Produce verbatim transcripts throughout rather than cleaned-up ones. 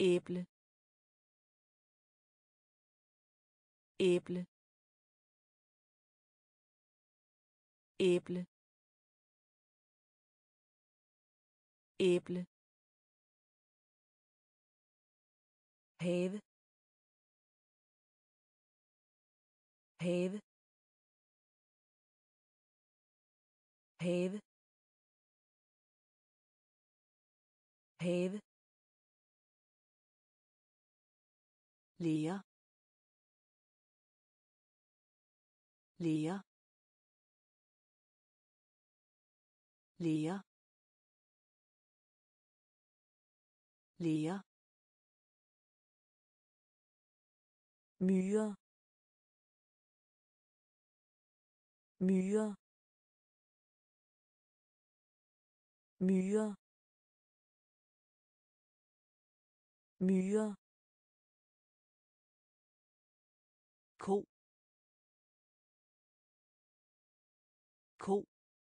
æble æble æble æble have have have have lære lære lære lære myre myre myre myre ko ko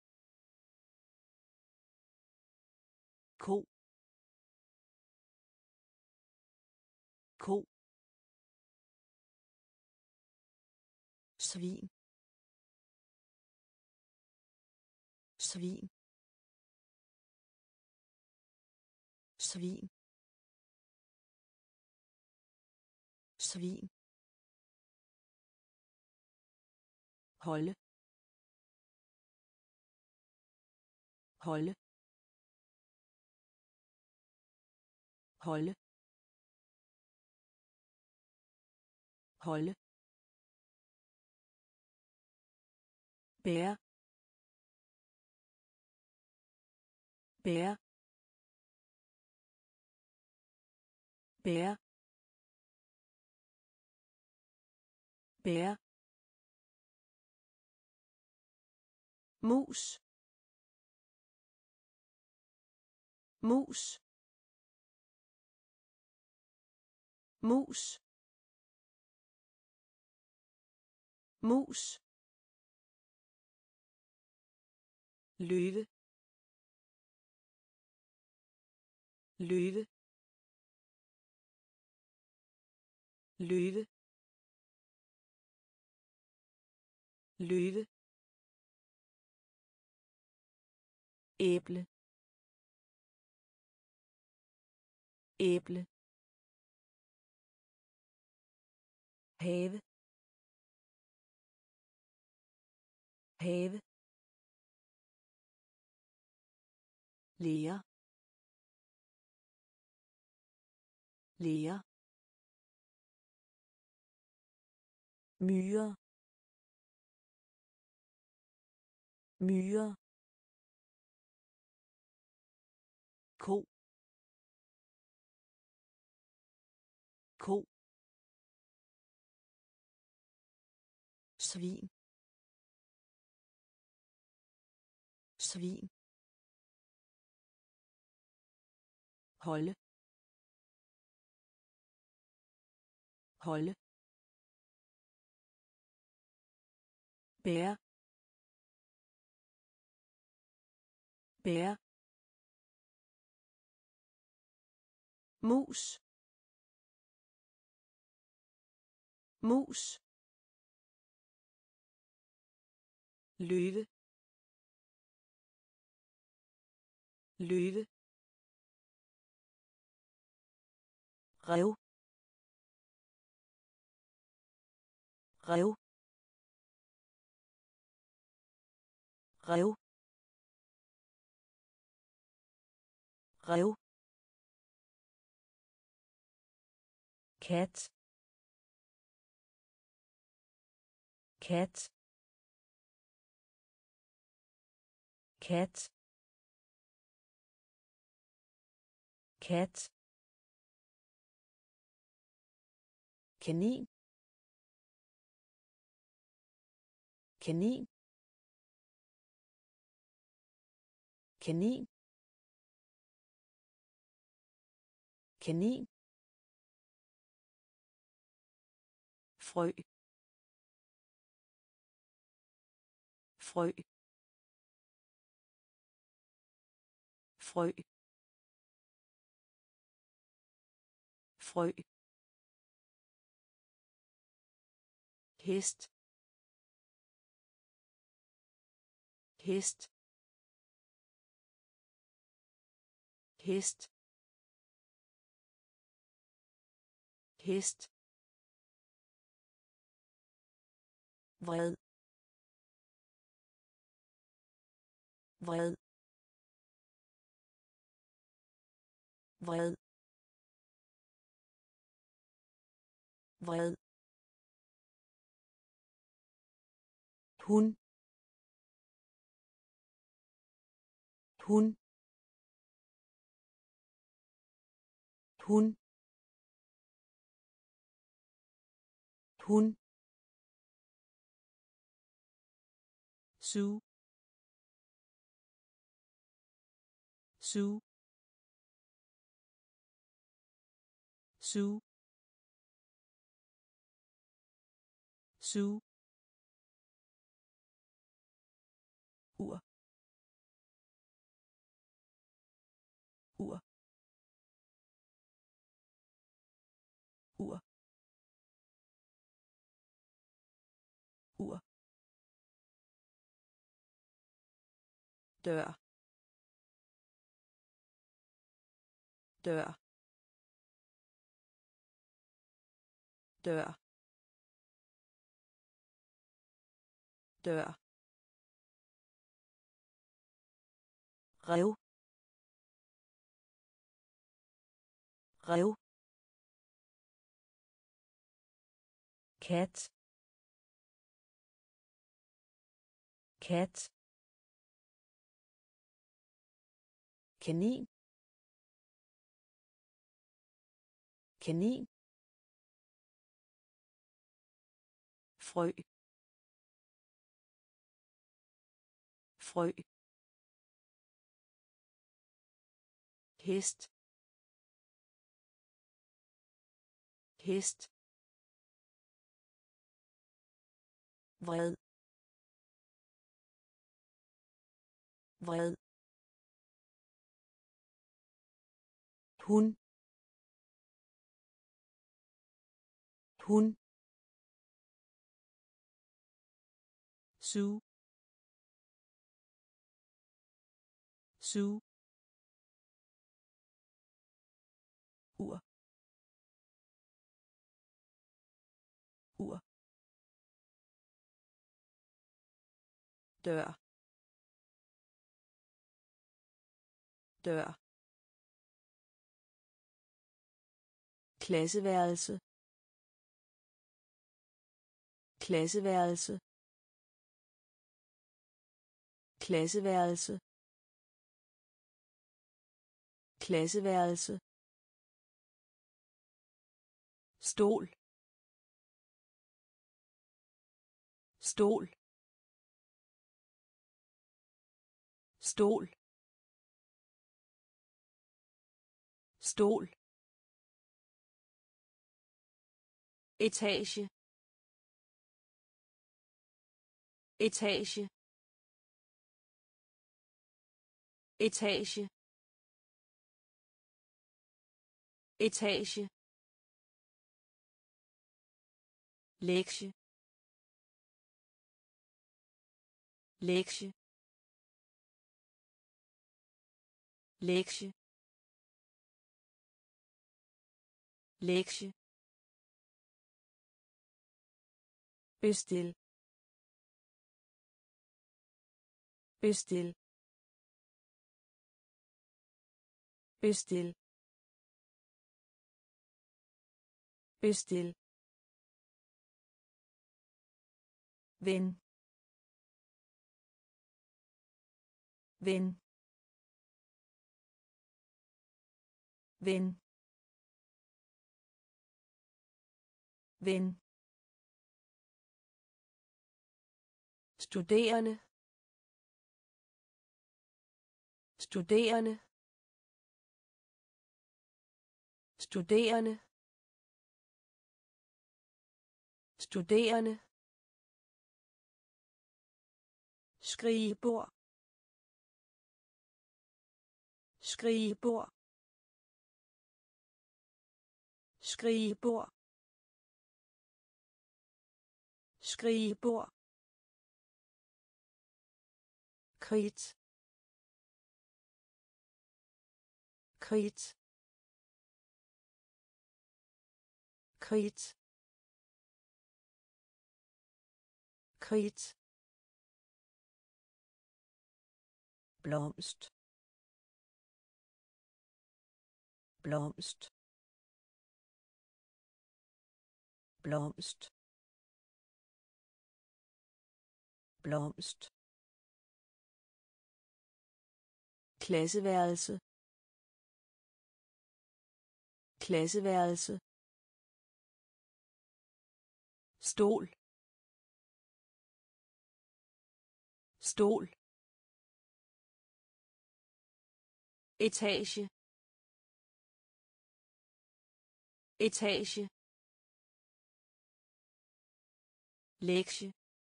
ko ko svin svin svin svin holde holde holde holde bære bære bære bære mus mus mus mus løve løve løve løve æble æble have have lære lære myre myre ko ko svin svin holde holde bære bære mus mus løve løve rev rev rev rev kat kat kat kat kanin kanin kanin kanin frø frø frø frø, hest, hest, hest, hest, vred, vred, vred, vred, hun, hun, hun, hun, suge, suge, suge, suge, ur, ur, ur, ur, dør, dør, dør, dør, rev, rev, kat, kat, kanin, kanin, frø, frø, hest, hest, vred, vred, hun, hun, suge, suge, ur, ur, dør, dør, klasseværelse, klasseværelse, klasseværelse, klasseværelse, stol, stol, stol, stol, etage, etage, etage, etage, lektie, lektie, lektie, lektie, bestil, bestil, bestil, bestil, ven, ven, ven, ven, studerende, studerende, studerende, studerende, skrigebord, skrigebord, skrivebord skrivebord kridt kridt kridt kridt blomst blomst blomst blomst klasseværelse klasseværelse stol stol etage etage lektie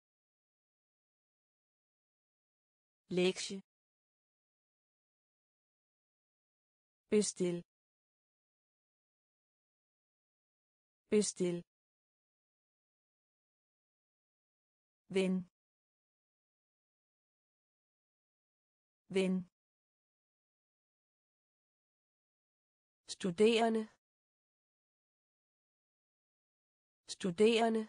lektie bestil bestil ven ven studerende studerende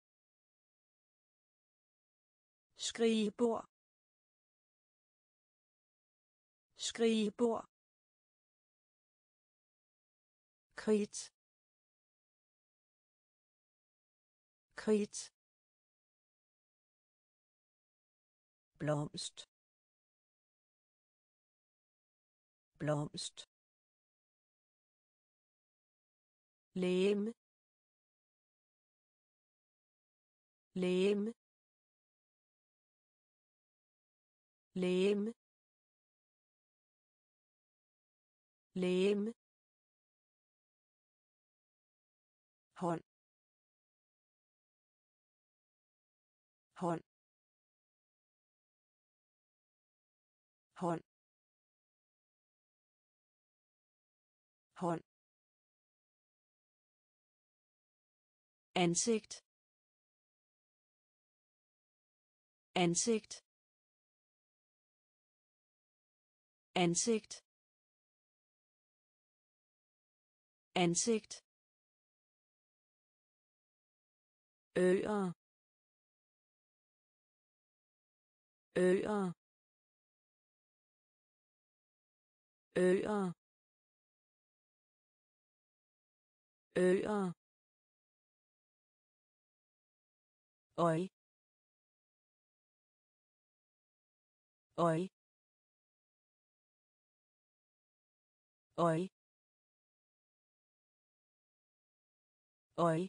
skrivebord skrivebord kridt kridt blomst blomst legeme legeme legeme legeme hånd hånd hånd hånd ansigt ansigt ansigt ansigt øer øer øer øer øj øj øj øj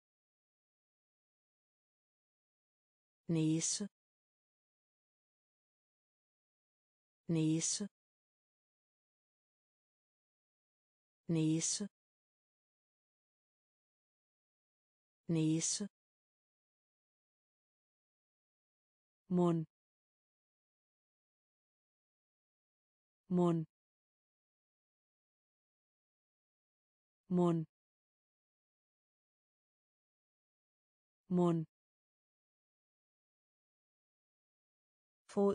næse næse næse næse mund mund mund mund fod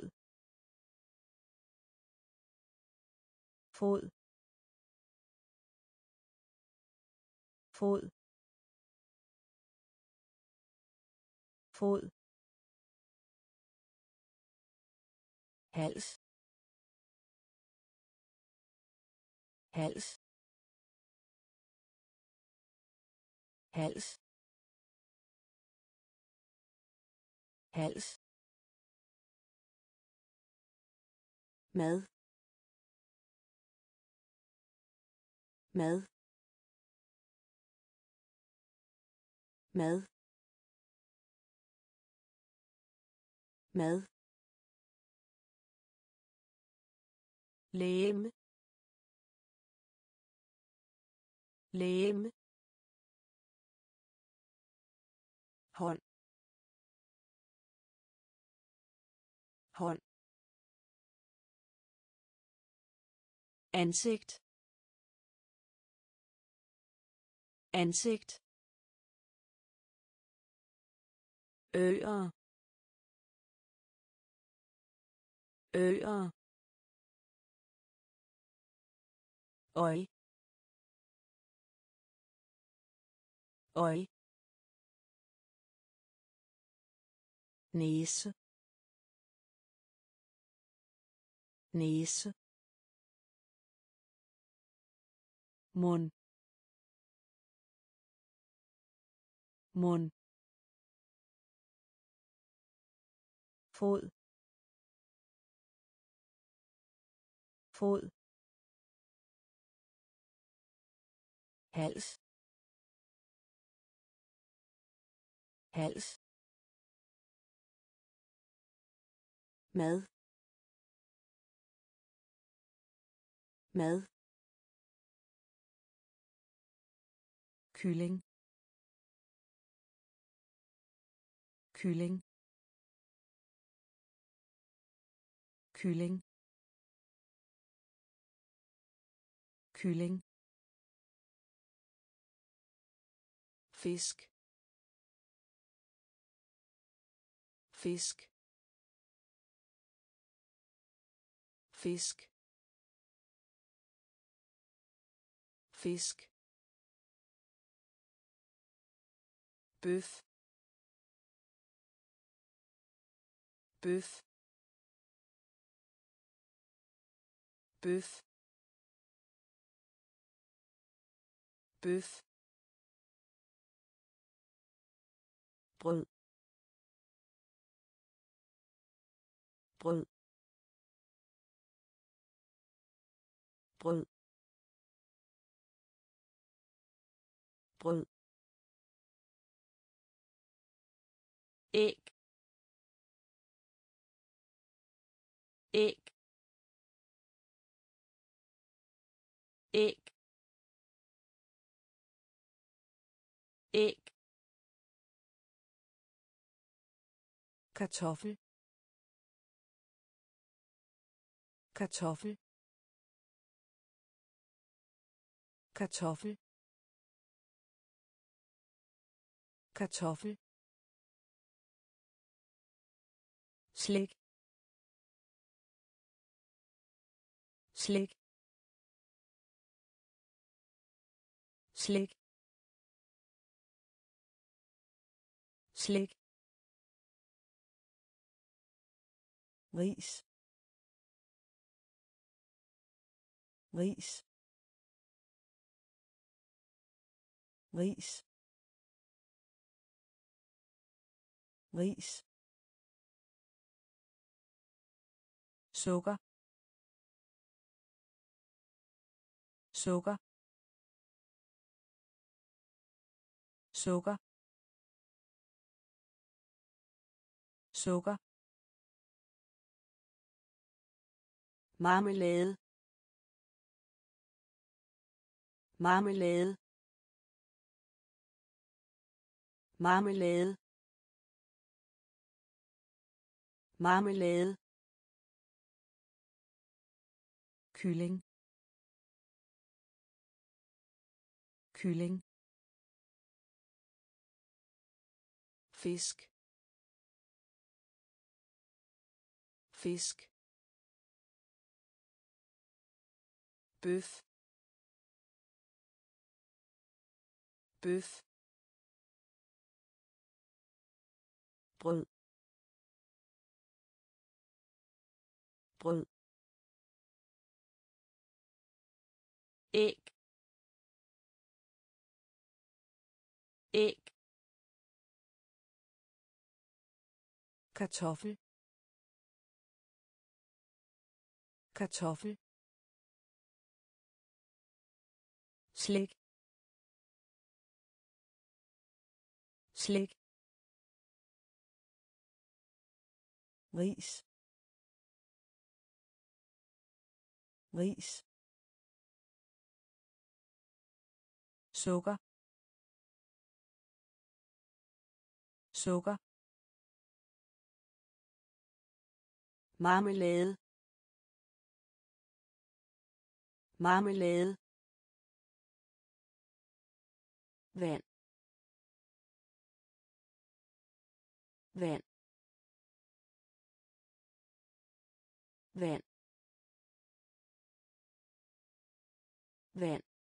fod fod fod hals hals hals hals mad mad mad mad legeme legeme hånd hånd ansigt ansigt, øer, øer, øj, øj, næse, næse, mund, mund, fod, fod, hals, hals, mad, mad, kylling, kylling, kylling, kylling, fisk, fisk, fisk, fisk, bøf, bøf, bøf, bøf, brød, brød, brød, brød, æg, æg, æg, æg, kartoffel, kartoffel, kartoffel, kartoffel, slik, slik, slik, slik, ris, ris, ris, ris, sukker, sukker, sukker, sukker, marmelade, marmelade, marmelade, marmelade, kylling, kylling, fisk, fisk, bøf, bøf, brød, brød, æg, æg, kartoffel, kartoffel, slik, slik, ris, ris, sukker, sukker, marmelade, marmelade, vand vand vand vand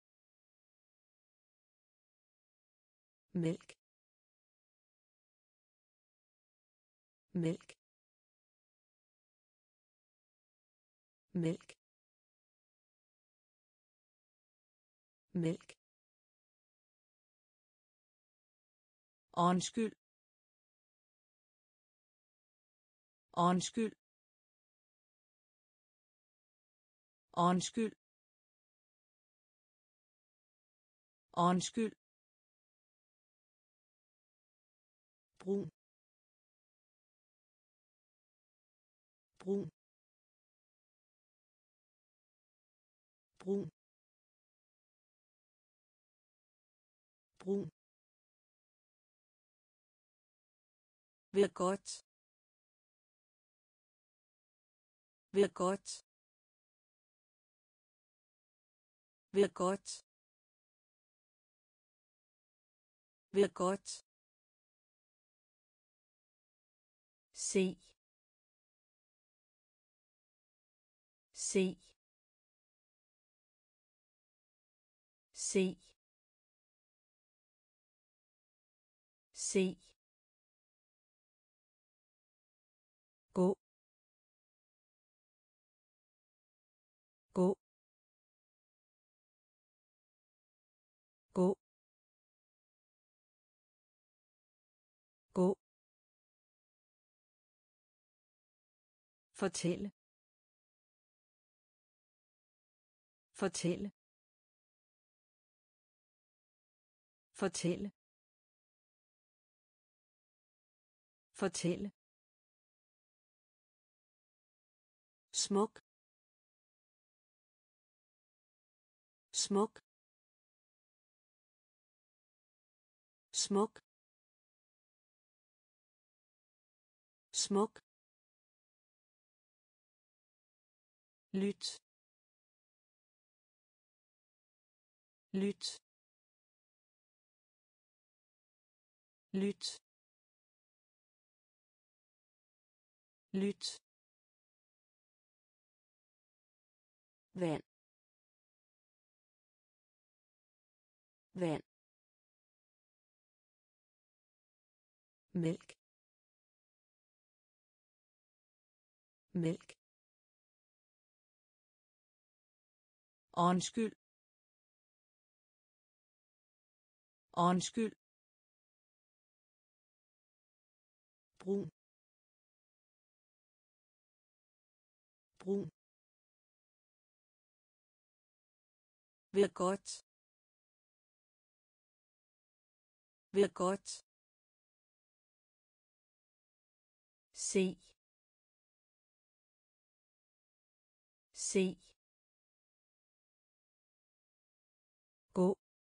mælk mælk mælk mælk undskyld undskyld undskyld undskyld brun brun brun brun ved godt ved godt ved godt ved godt se se se se gå gå gå gå fortælle fortælle fortælle fortælle smuk smuk smuk smuk lyt lyt lyt lyt vand vand mælk mælk undskyld undskyld brun brun ved godt ved godt se se gå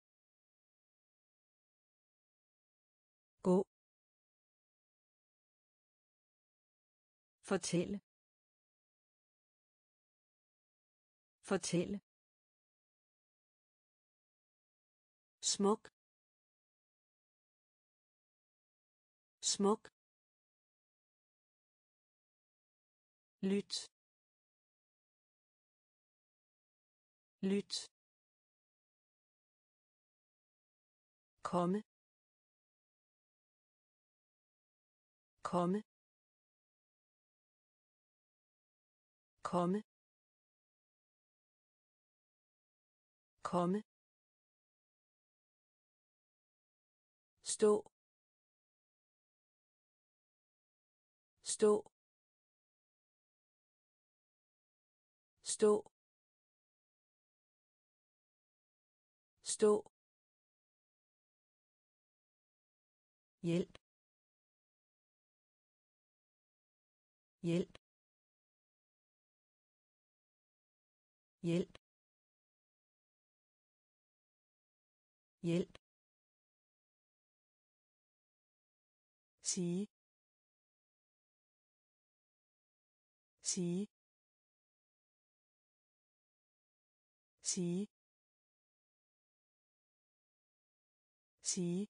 gå fortælle fortælle smuk smuk lyt lyt komme komme komme komme stå stå stå stå hjælp hjælp hjælp hjælp sige sige sige sige,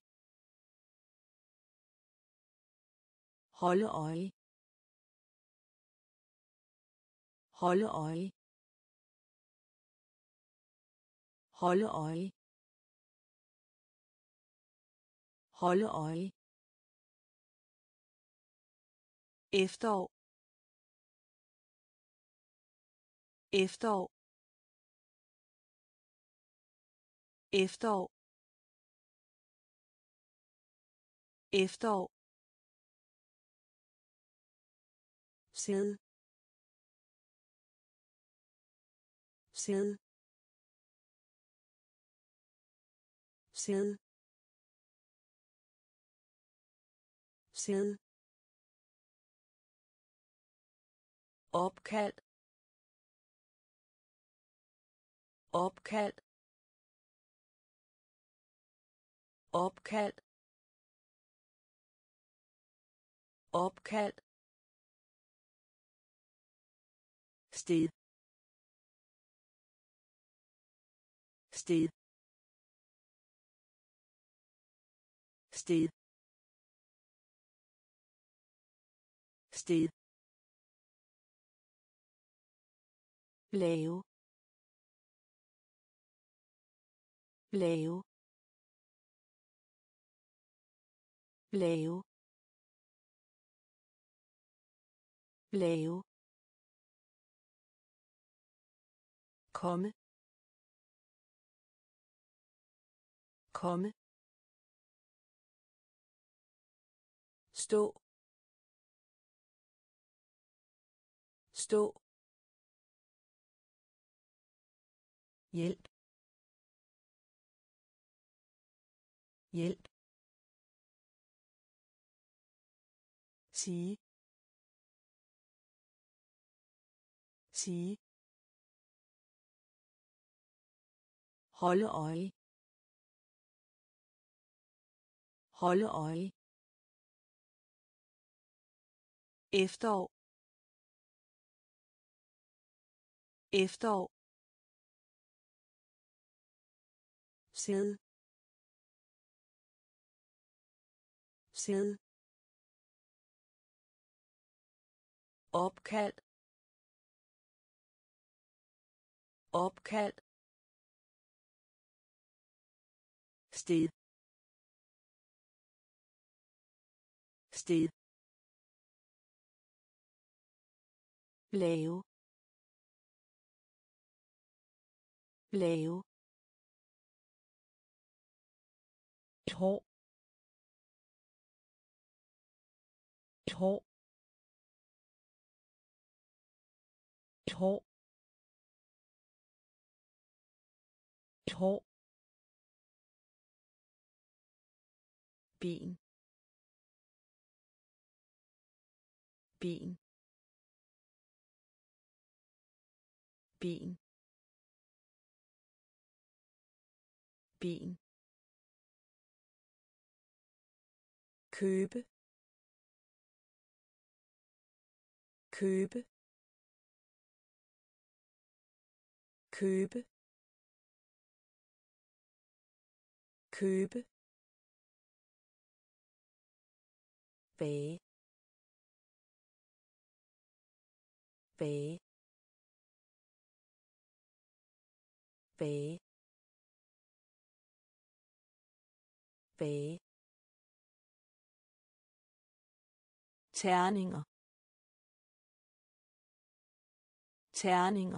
holde øje, holde øje, holde øje, holde øje, efterår, efterår, efterår, efterår, sæd, sæd, sæd, sæd, opkald, opkald, opkald, opkald, sted, sted, sted, sted, lave, lave, lave, lave, komme, komme, stå, stå, hjælp, hjælp, sige, sige, holde øje, holde øje, efterår, efterår, sæd, sæd, opkald, opkald, sted, sted, lave, lave, et hår, et hår, et hår, et hår, ben, ben, ben, ben, købe, købe, købe, købe, bage, bage, bage, bage, terninger, terninger,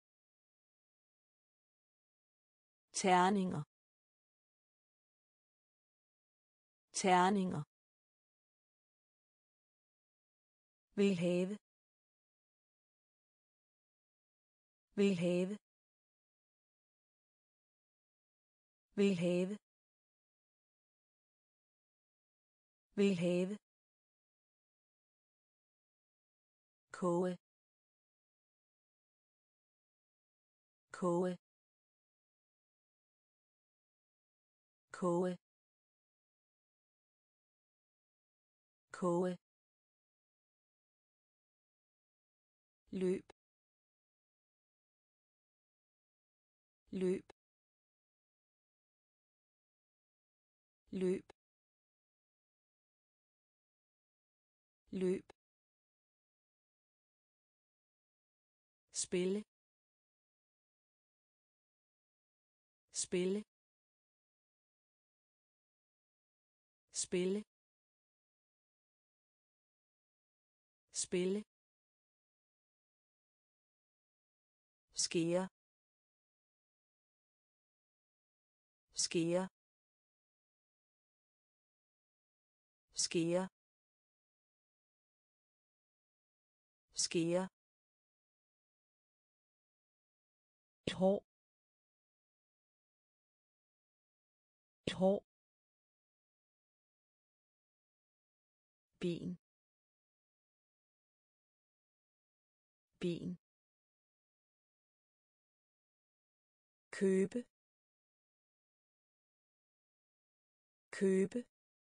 terninger, terninger, vil have, vil have, vil have, vil have, koge, koge, koge, koge, løb, løb, løb løb spille spille spille spille skære skære skære skære et hår et hår ben ben købe købe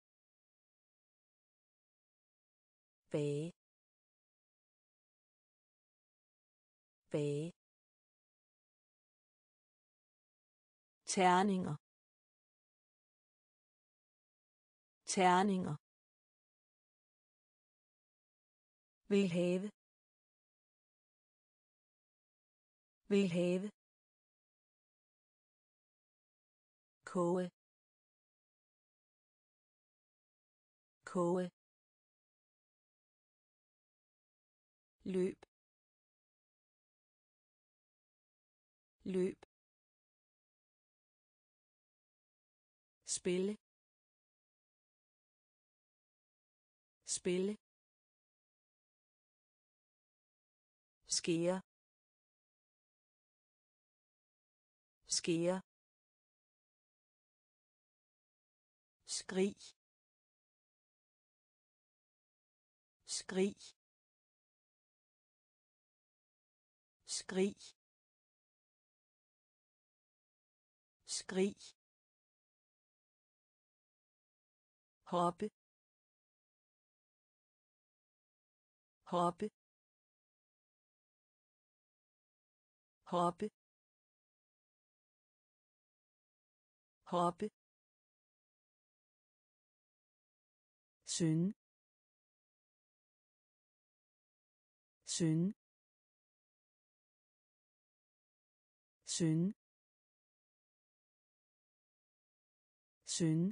bage bage terninger terninger vil have vil have koge koge løb løb spille spille skære skære skrig skrig skrig skrig hoppe hoppe hoppe hoppe synge synge synge synge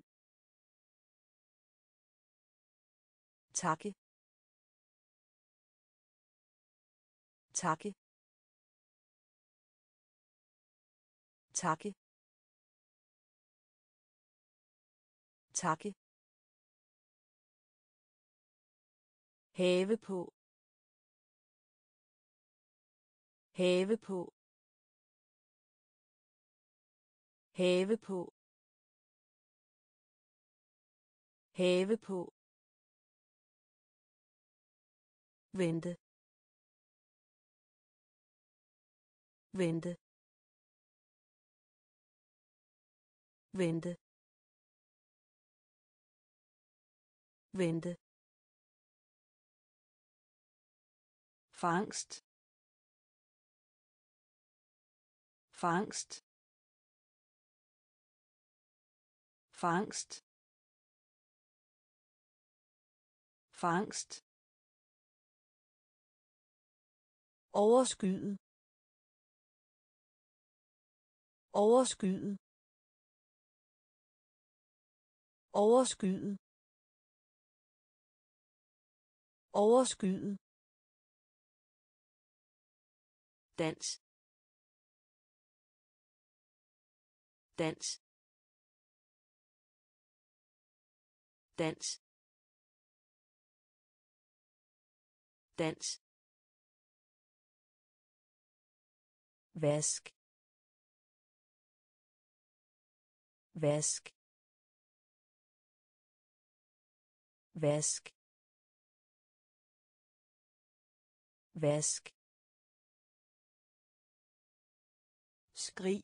takke takke takke takke have på have på have på have på vente vente vente vente fangst fangst fangst fangst overskyde overskyde overskyde overskyde dans dans dans dans vask vask vask vask skrig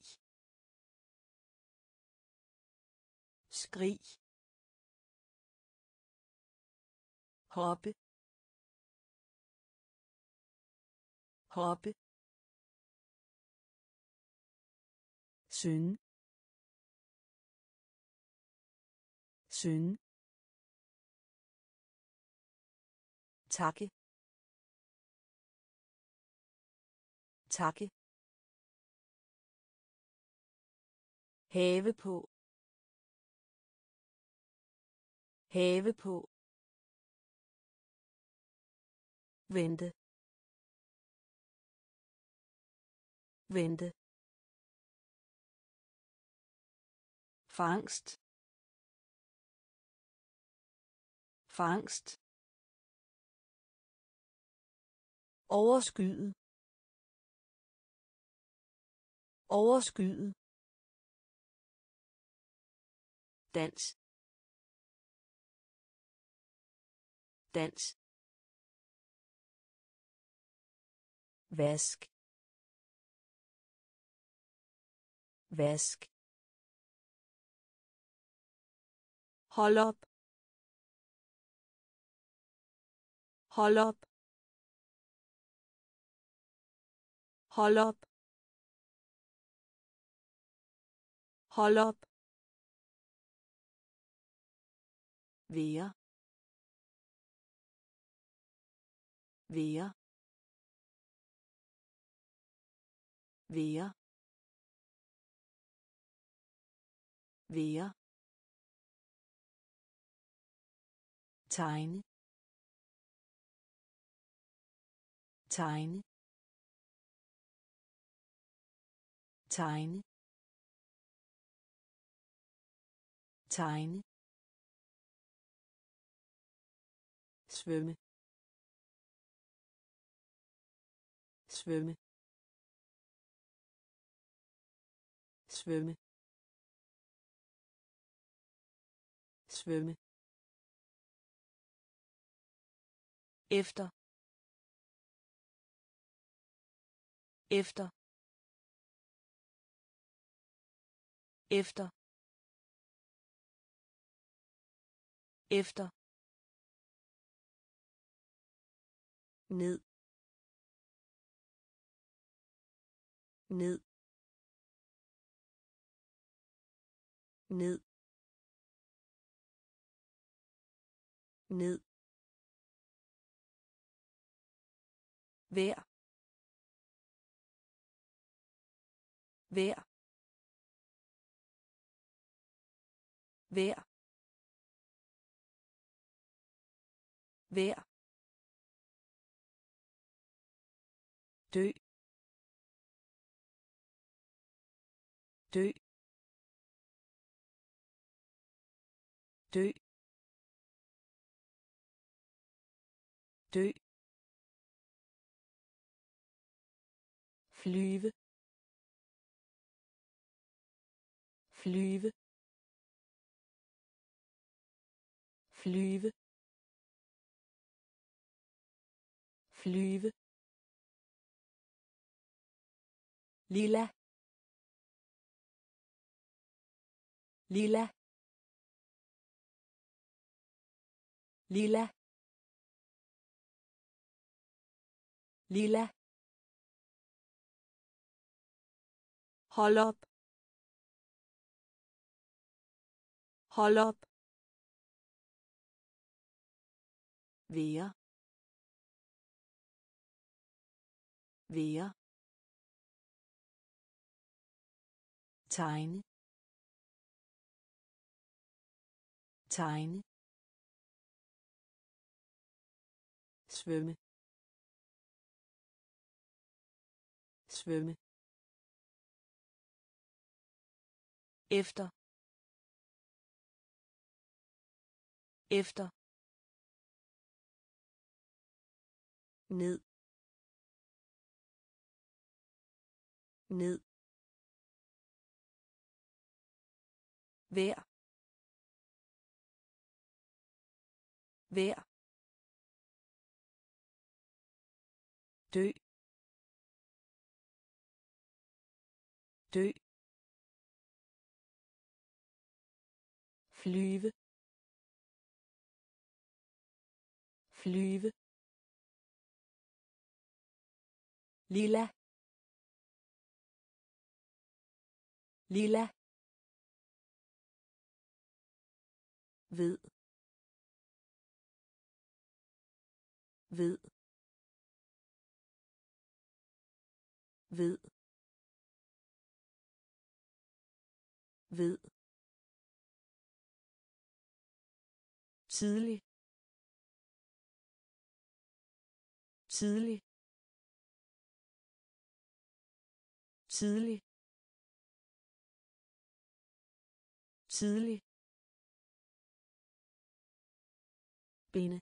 skrig hoppe hoppe synge synge, takke, takke, have på, have på, vente, vente, fangst, fangst, overskyet, overskyet, dans, dans, vask, vask, hold op, hold op, hold op, hold op, være, være, være, være, tegne, tegne, tegne, tegne, svømme, svømme, svømme, svømme, efter, efter, efter, efter, ned, ned, ned, ned, vær, vær, vær, vær, dø, dø, dø, dø, flyve, flyve, flyve, flyve, lilla, lilla, lilla, lilla, hold op, hold op, være, være, tegne, tegne, svømme, svømme, efter, efter, ned, ned, vær, vær, dø, dø, flyve, flyve, lilla, lilla, ved ved ved ved tidlig tidlig tidlig tidlig binde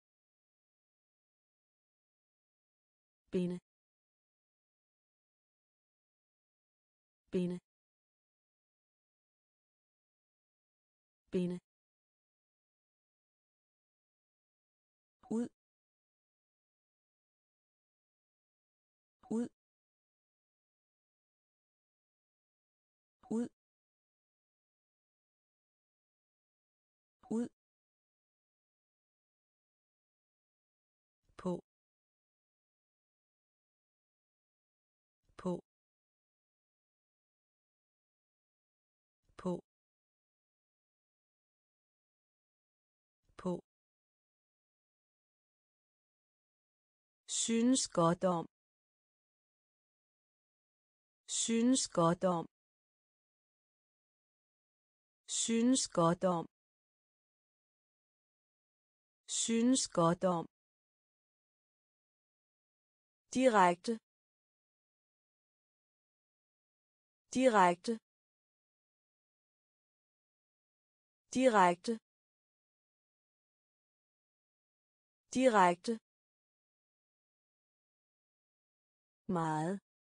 binde binde binde ud ud ud ud på på på på synes godt om synes godt om synes godt om synes godt om direkte direkte direkte direkte meget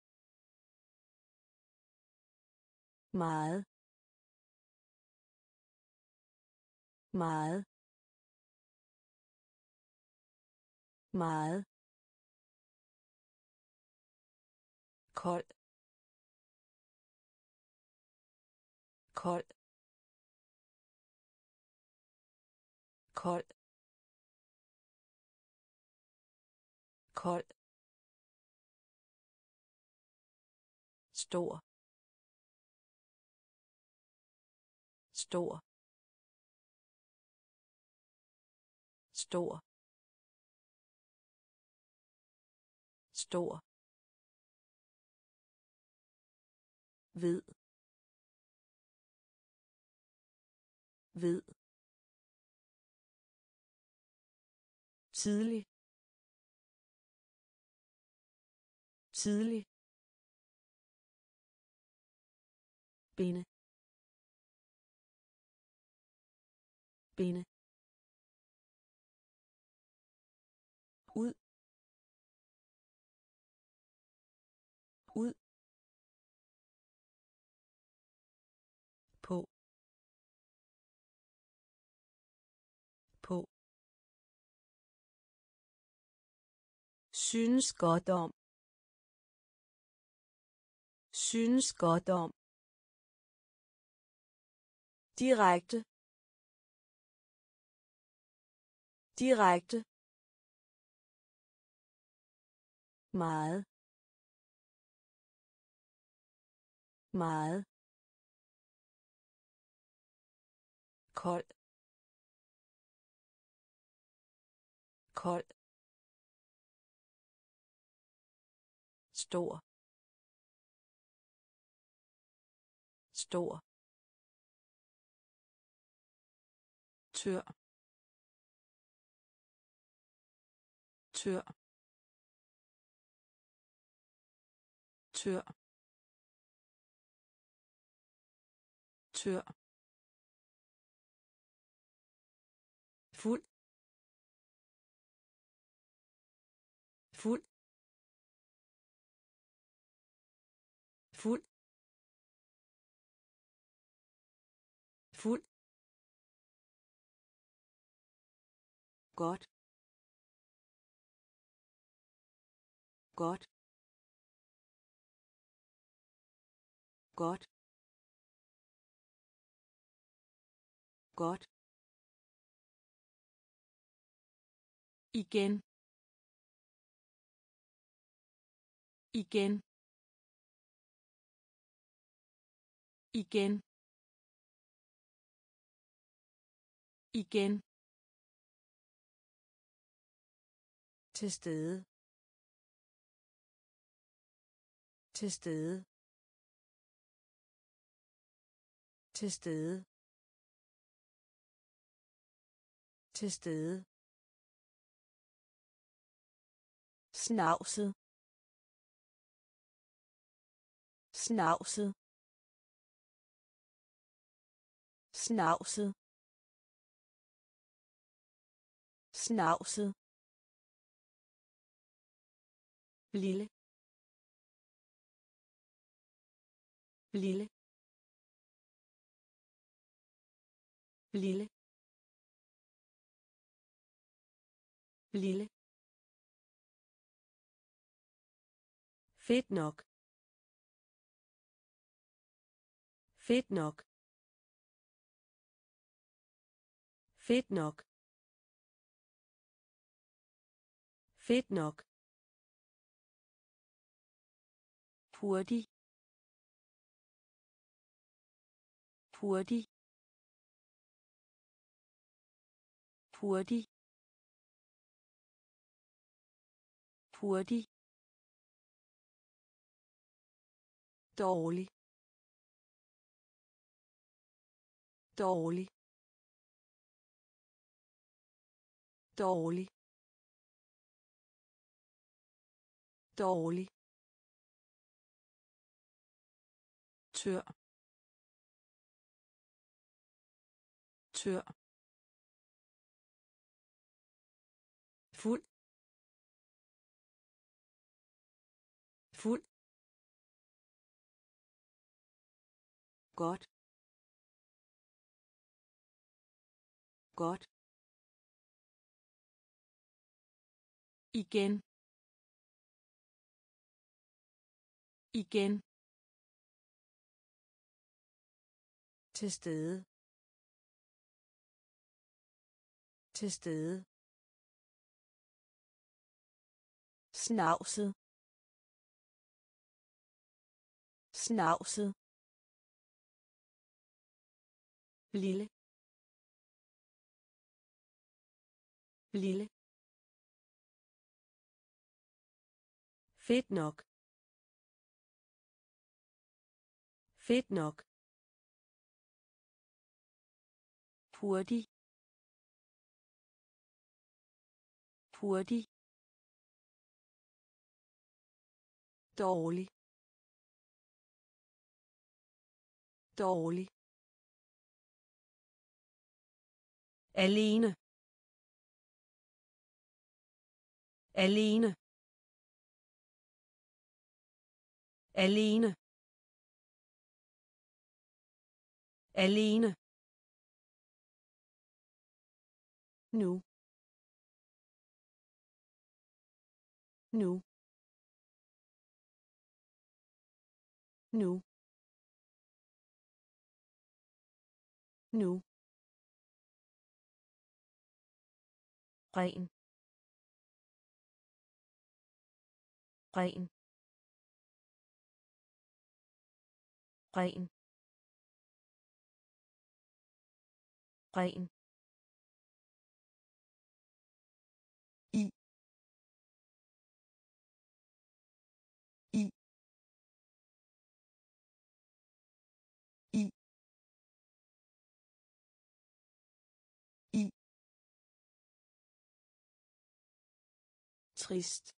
meget meget meget kold kold kold kold stor stor stor stor ved ved tidlig tidlig binde binde ud ud på på synes godt om synes godt om direkte direkte meget meget kold kold stor stor tør tør tør tør fuld fuld fuld fuld godt godt godt godt igen igen igen igen, til stede, til stede, til stede, til stede, snavset, snavset, snavset, snavset, lille, lille, lille, lille, fedt nok, fedt nok, fedt nok, fedt nok, hurtig, hurtig, hurtig, hurtig, dårlig, dårlig, dårlig, dårlig, tør, tør, fuld, fuld, godt, godt, igen, igen, til stede, til stede, snavset, snavset, lille, lille, fedt nok, fedt nok, hurtig, hurtig, dårlig, dårlig, alene, alene, alene, alene, nu, nu, nu, nu, ren, ren, ren, ren, i, i, i, i, trist,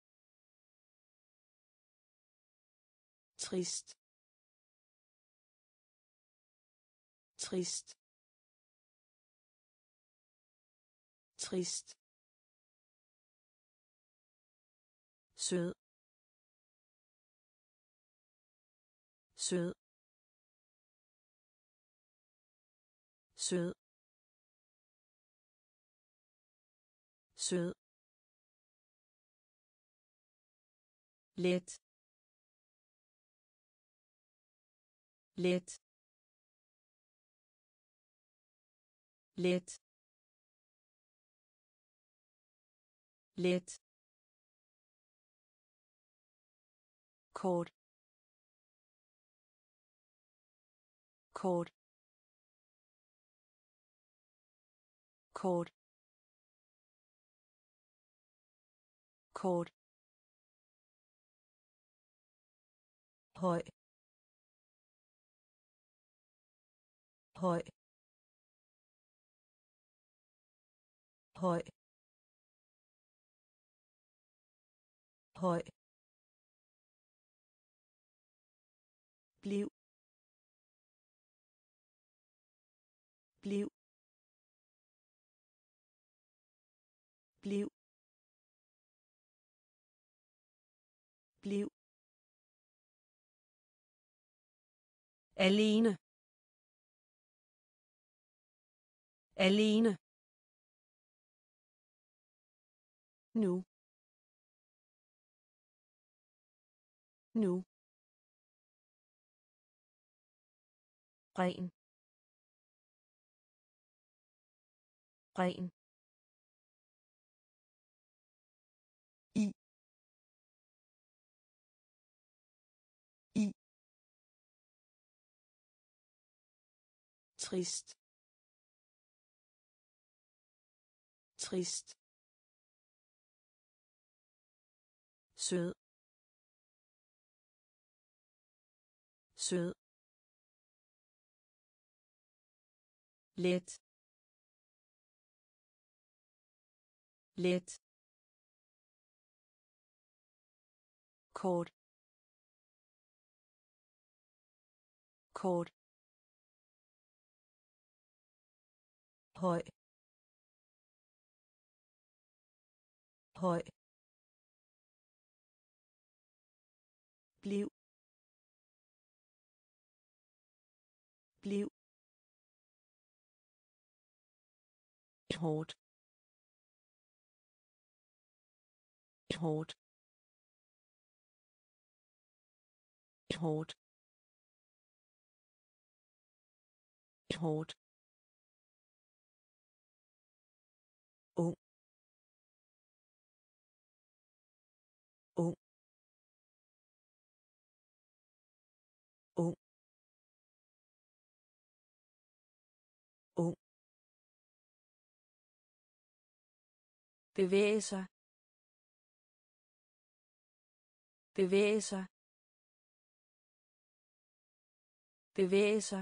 trist, trist, trist, sød, sød, sød, sød, let, let, let, let, kort, kort, kort, kort, høj, høj, høj, høj, bliv, bliv, bliv, bliv, alene, alene, nu, nu, ren, ren, i, i, trist, trist, sød, sød, let, let, kort, kort, høj, høj, bliv, bliv, hårdt, hårdt, hårdt, hårdt, ung, ung, ung, ung, bevæge sig, bevæge sig, bevæge sig,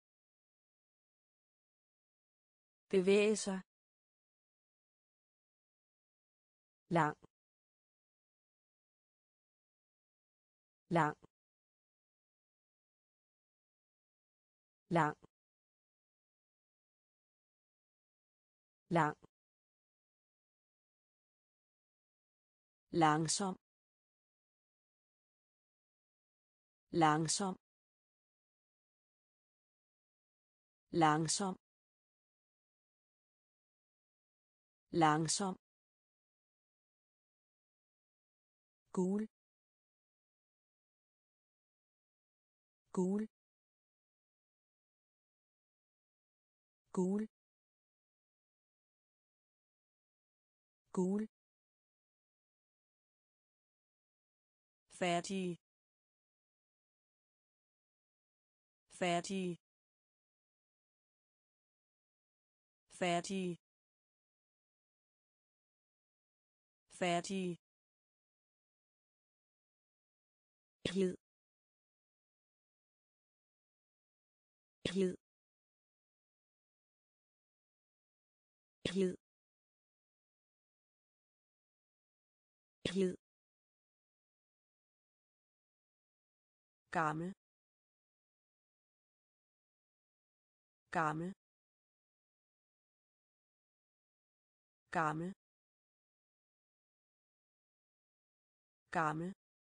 bevæge sig, lang, lang, lang, lang, langsom, langsom, langsom, langsom, gul, gul, gul, gul, færdig, færdig, færdig, færdig, glid, glid, glid, glid, gammel, gammel, gammel, gammel,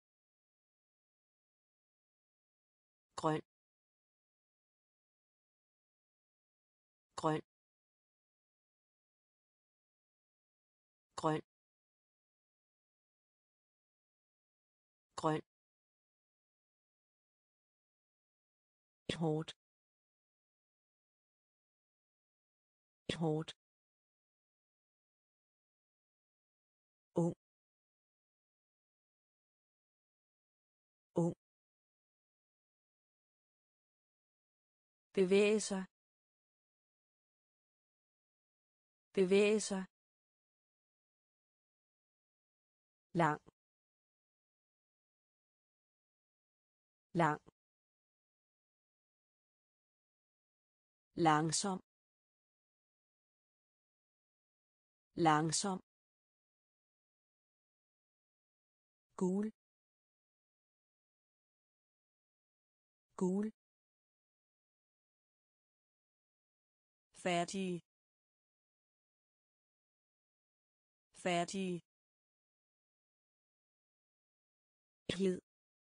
grøn, grøn, grøn, grøn, hårdt, hårdt, ung, ung, bevæge sig, bevæge sig, lang, lang, langsom, langsom, gul, gul, færdig, færdig, glid,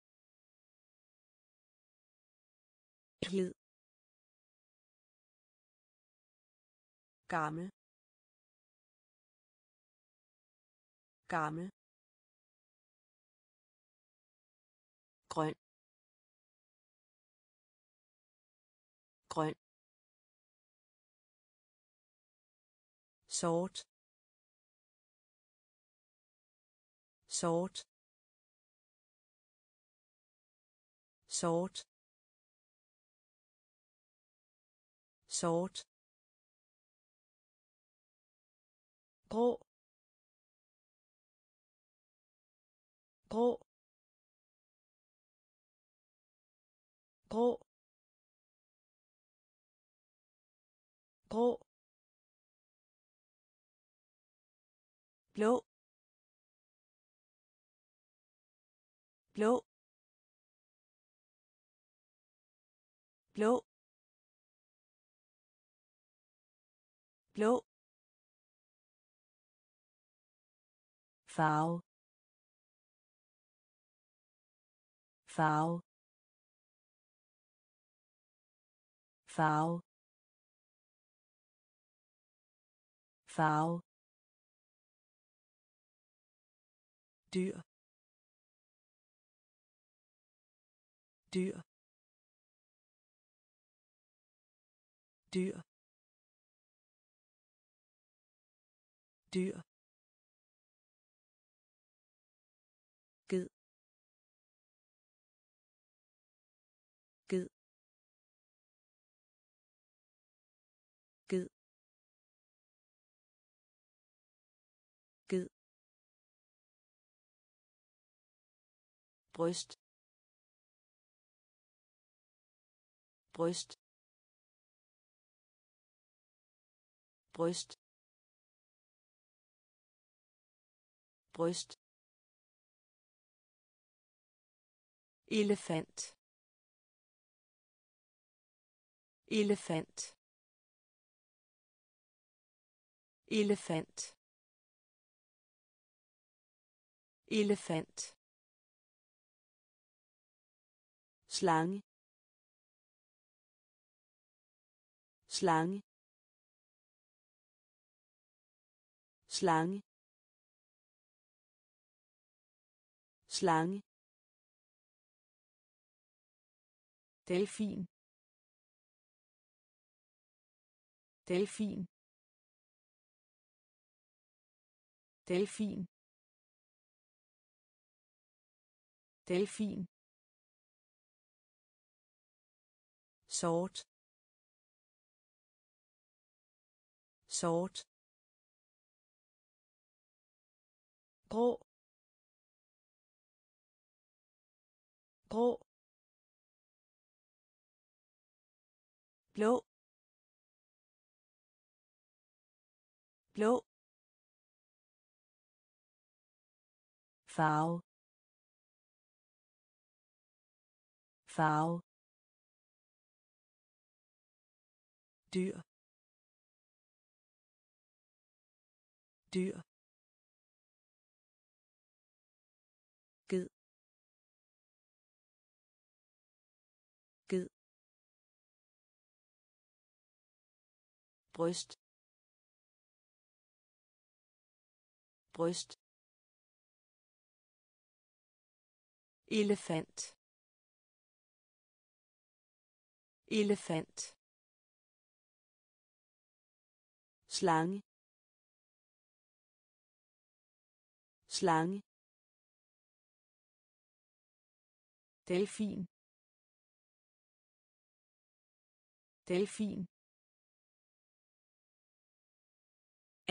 glid, gammel, gammel, grøn, grøn, sort, sort, sort, sort, grå, grå, grå, grå, blå, blå, blå, blå, farve, farve, farve, farve, dyr, dyr, dyr, dyr, ged, ged, ged, ged, bryst, bryst, bryst, bryst, elefant, elefant, elefant, elefant, slange, slange, slange, slange, delfin, delfin, delfin, delfin, sort, sort, grå, grå, blå, blå, farve, farve, dyr, dyr, ged, ged, bryst, bryst, elefant, elefant, slange, slange, delfin, delfin,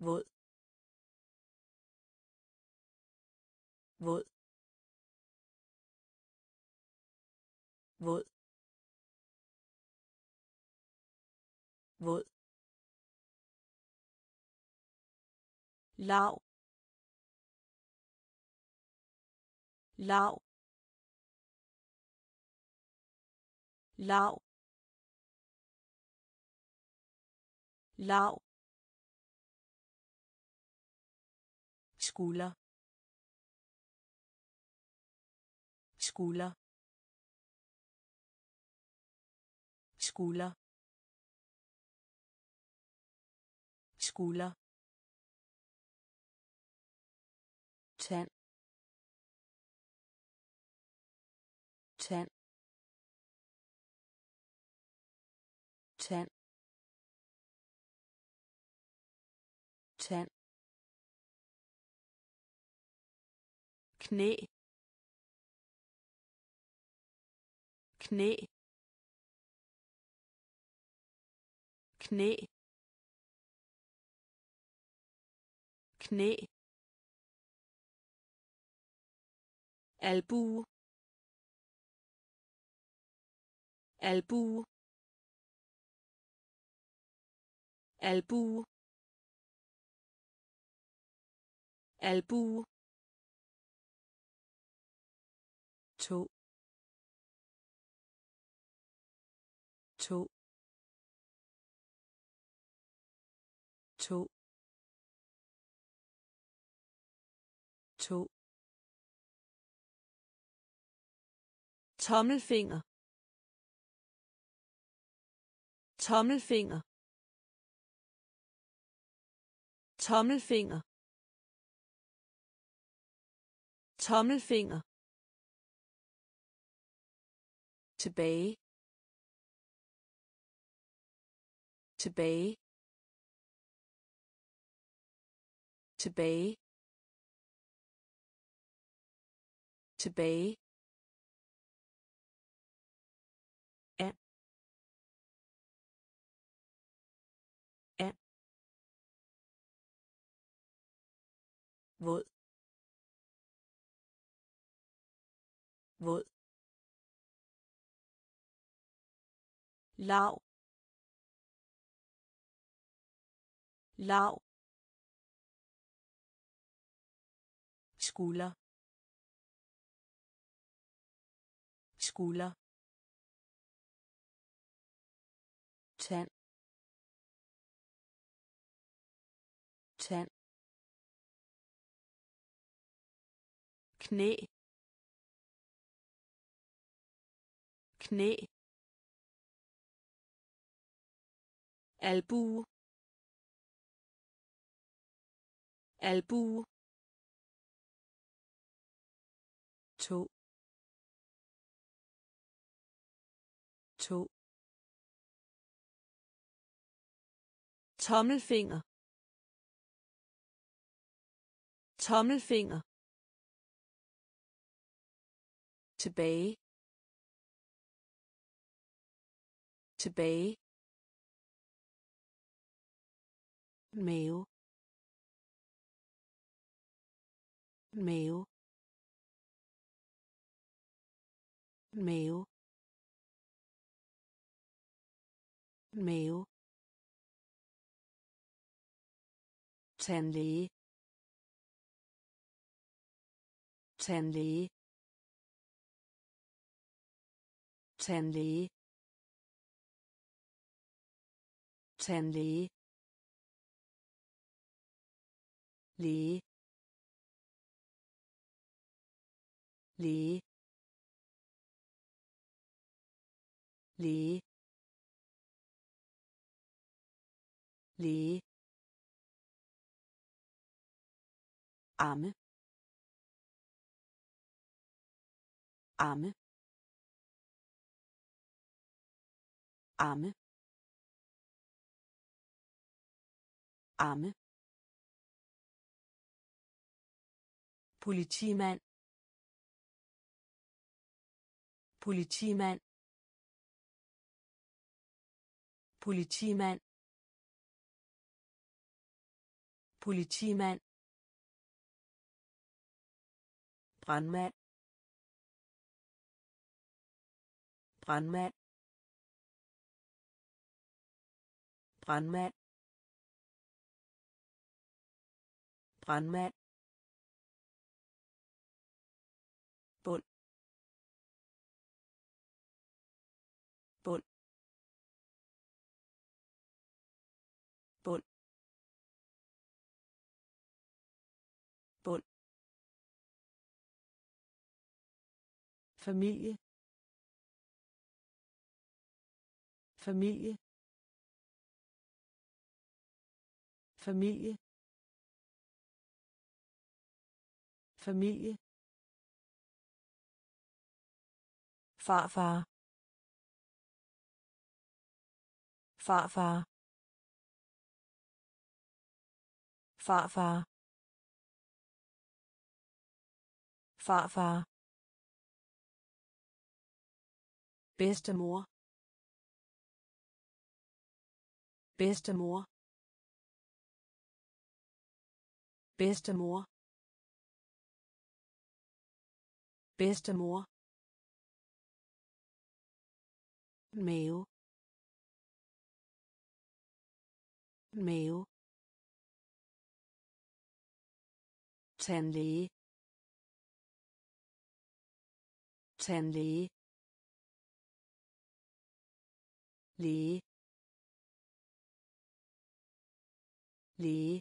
våd våd våd våd lav lav lav lav skulder skulder skulder skulder tand tand tand tand knæ knæ knæ knæ albue albue albue albue to to to to tommelfinger tommelfinger tommelfinger tommelfinger tilbage tilbage tilbage tilbage af af våd våd lav lav skulder skulder tand tand knæ knæ albue albue to to tommelfinger tommelfinger tilbage tilbage mave mave mave mave tandlæge tandlæge tandlæge tandlæge læge læge læge læge arme arme arme arme politimand politimand politimand politimand, brandmand, brandmand, brandmand, brandmand, bund, bund, bund, bund, familie, familie, familie, familie, farfar, farfar, farfar, farfar, bedstemor, bedstemor, bedstemor, bedstemor, mave, mave, tandlæge, tandlæge, læge, læge,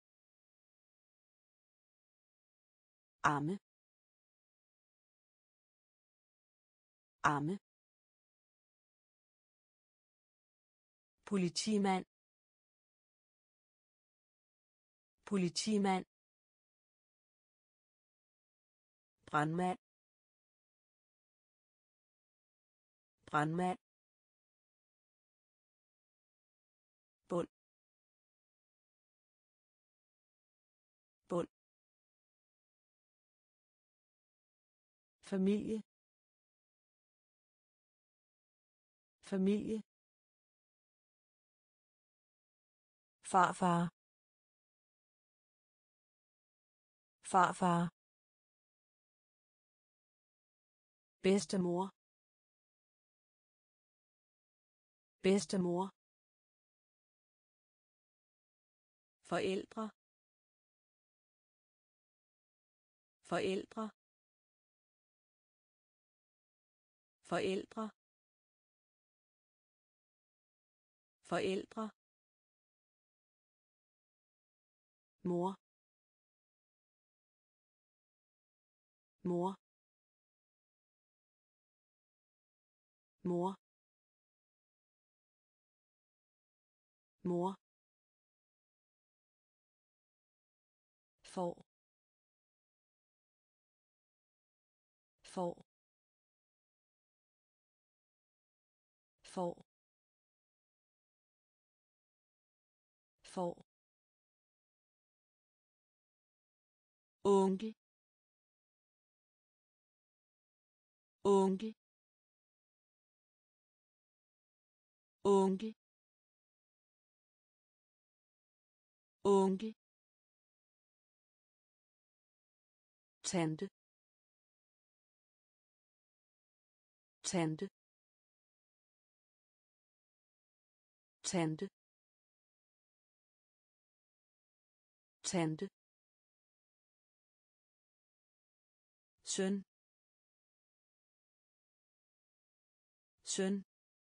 amme, amme, politimand, politimand, brandmand, brandmand, bund, bund, familie, familie, farfar, farfar, bedstemor, bedstemor, forældre, forældre, forældre, forældre, mor, mor, mor, mor, får, får, får, får, onkel, onkel, onkel, onkel, tante, tante, tante, tante, søn, søn,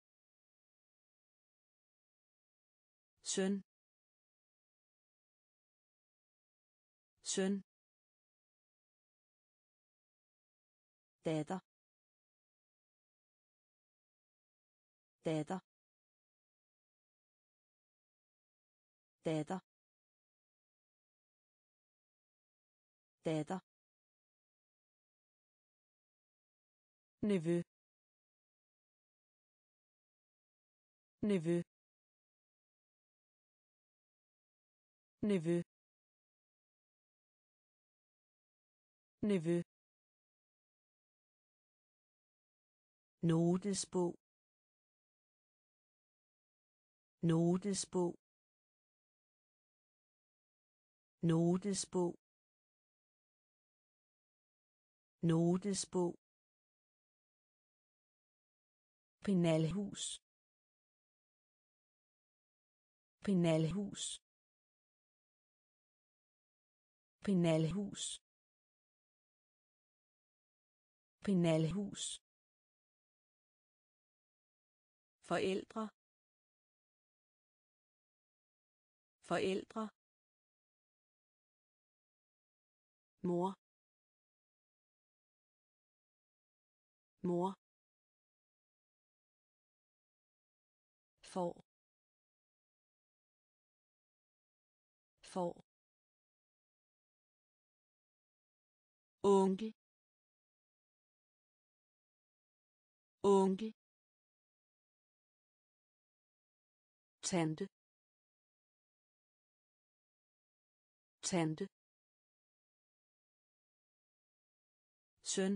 søn, søn, datter, datter, datter, datter, nevø, nevø, nevø, nevø, notesbog, notesbog, notesbog notesbog penalhus penalhus penalhus penalhus forældre forældre mor mor for for onkel onkel tante tante søn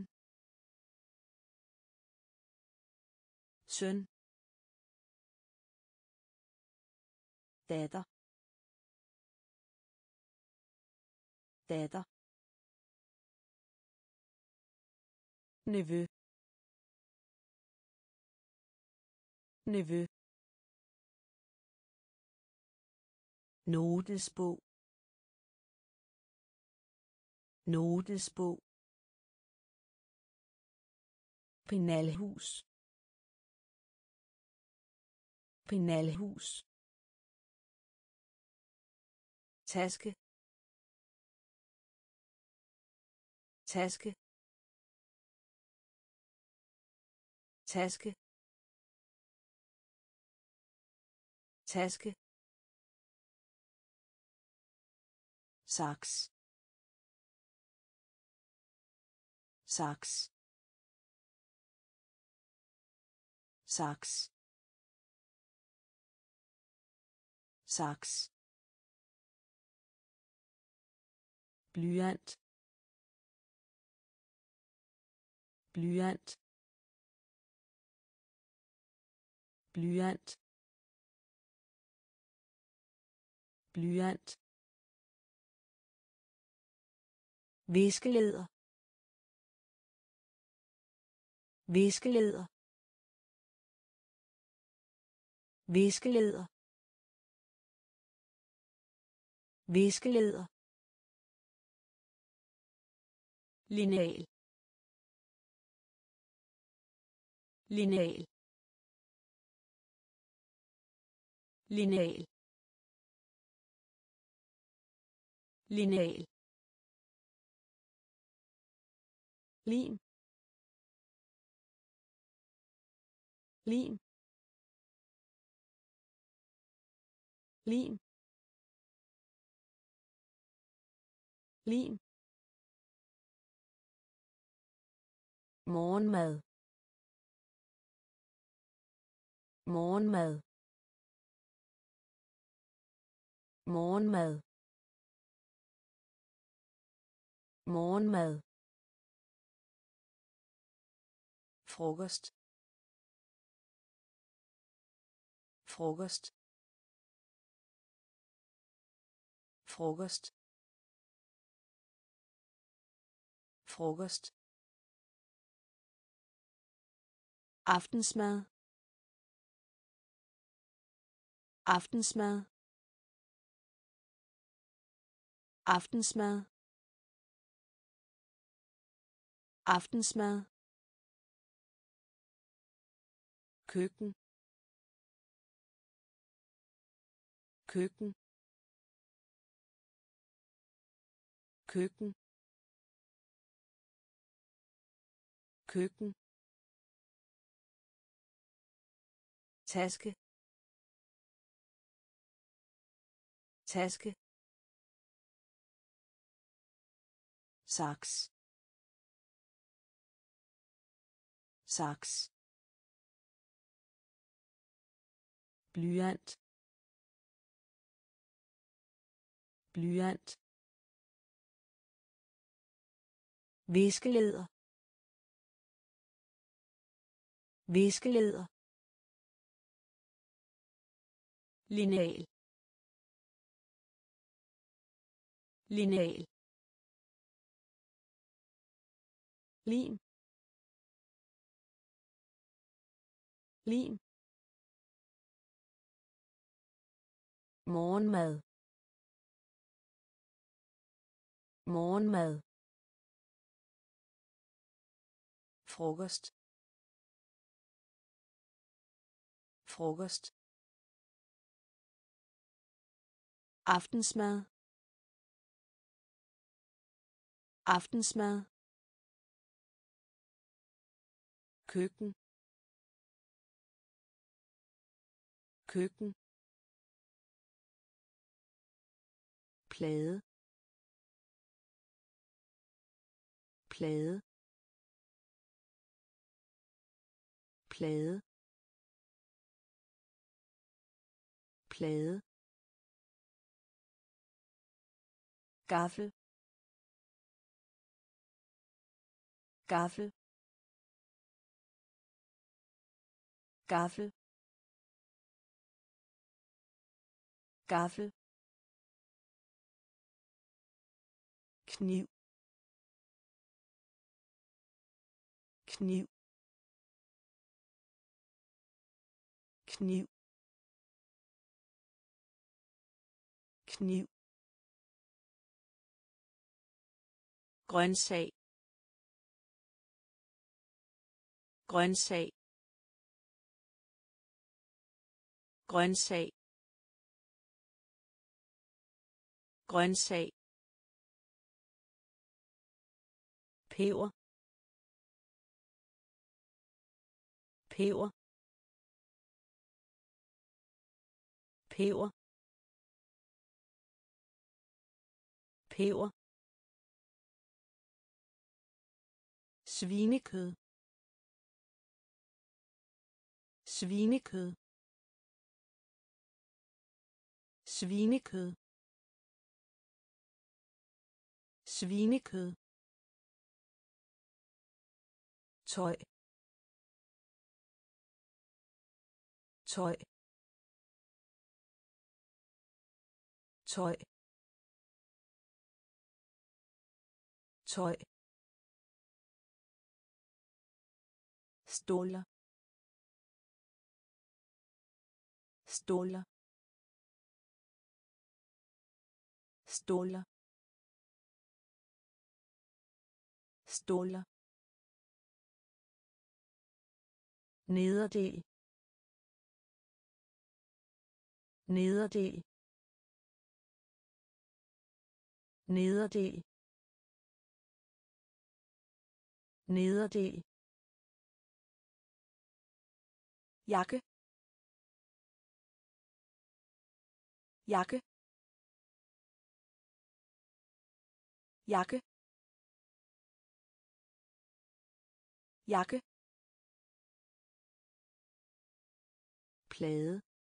søn datter datter nevø nevø notesbog notesbog penalhus penalhus taske taske taske taske saks saks saks saks blyant blyant blyant blyant viskeleder viskeleder viskeleder viskeleder lineal lineal lineal lineal lim lim lim lim morgenmad morgenmad morgenmad morgenmad frokost frokost frokost frokost aftensmad aftensmad aftensmad aftensmad køkken køkken køkken køkken taske taske saks saks blyant blyant viskeleder viskeleder lineal lineal, lim, lim, morgenmad, morgenmad, frokost, frokost, aftensmad, aftensmad, køkken, køkken, plade, plade, plade, plade, gaffel, gaffel, gaffel, gaffel, kniv, kniv, kniv, kniv, grøntsag, grøntsag, grøntsag, grøntsag, peber, peber, peber, peber, svinekød, svinekød, svinekød, svinekød, tøj, tøj, tøj, tøj, ståler, ståler, ståler, ståler, nederdel, nederdel, nederdel, nederdel, jakke, jakke, jakke, jakke, plade,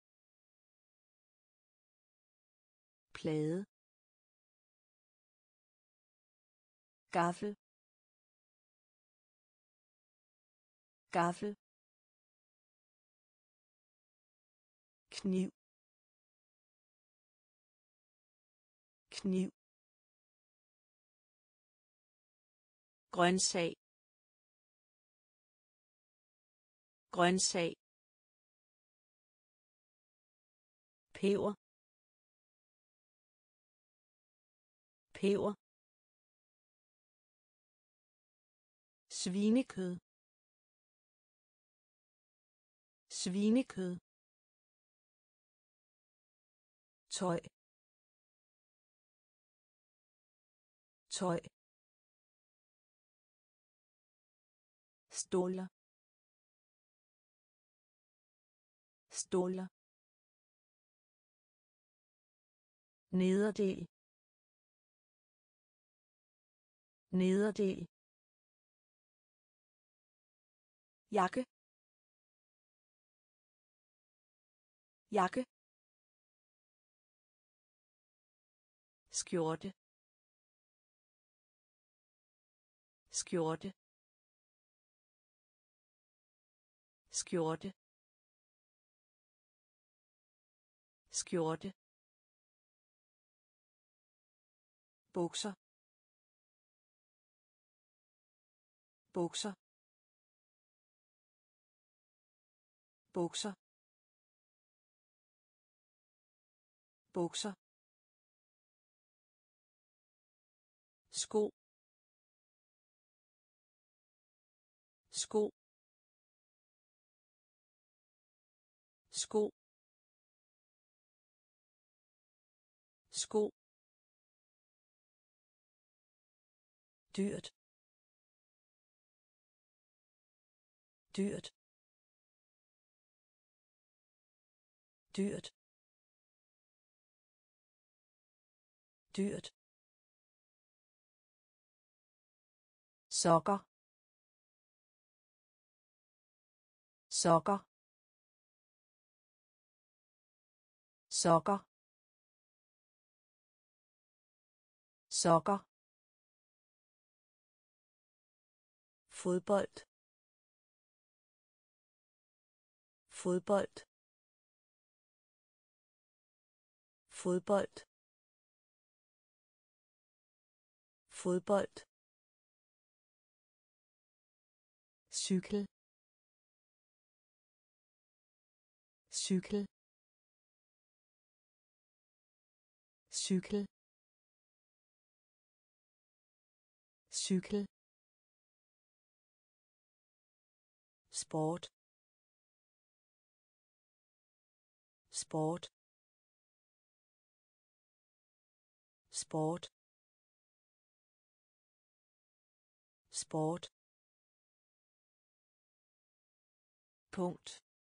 plade, gaffel, gaffel, kniv, kniv, grøntsag, grøntsag, peber, peber, svinekød, svinekød, tøj, tøj, ståler, ståler, nederdel, nederdel, jakke, jakke, skjorte, skjorte, skjorte, skjorte, bukser bukser bukser bukser sko sko sko sko dyrt dyrt dyrt dyrt sokker sokker sokker sokker fodbold fodbold fodbold fodbold cykel cykel cykel cykel sport sport sport sport punkt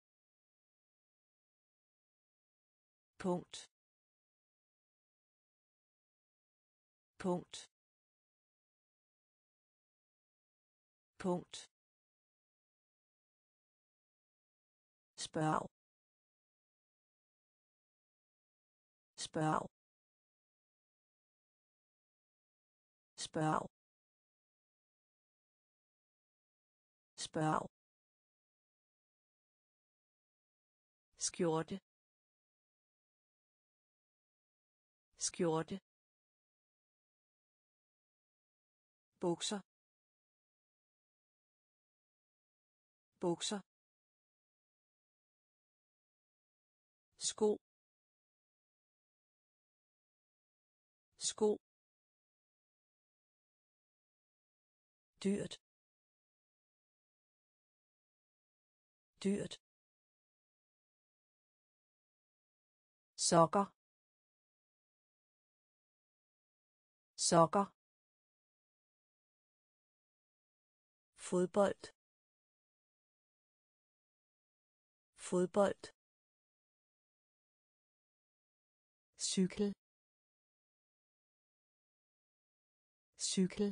punkt punkt punkt spørg spørg spørg spørg skjorte skjorte bukser bukser sko sko dyrt dyrt sokker sokker fodbold fodbold cykel cykel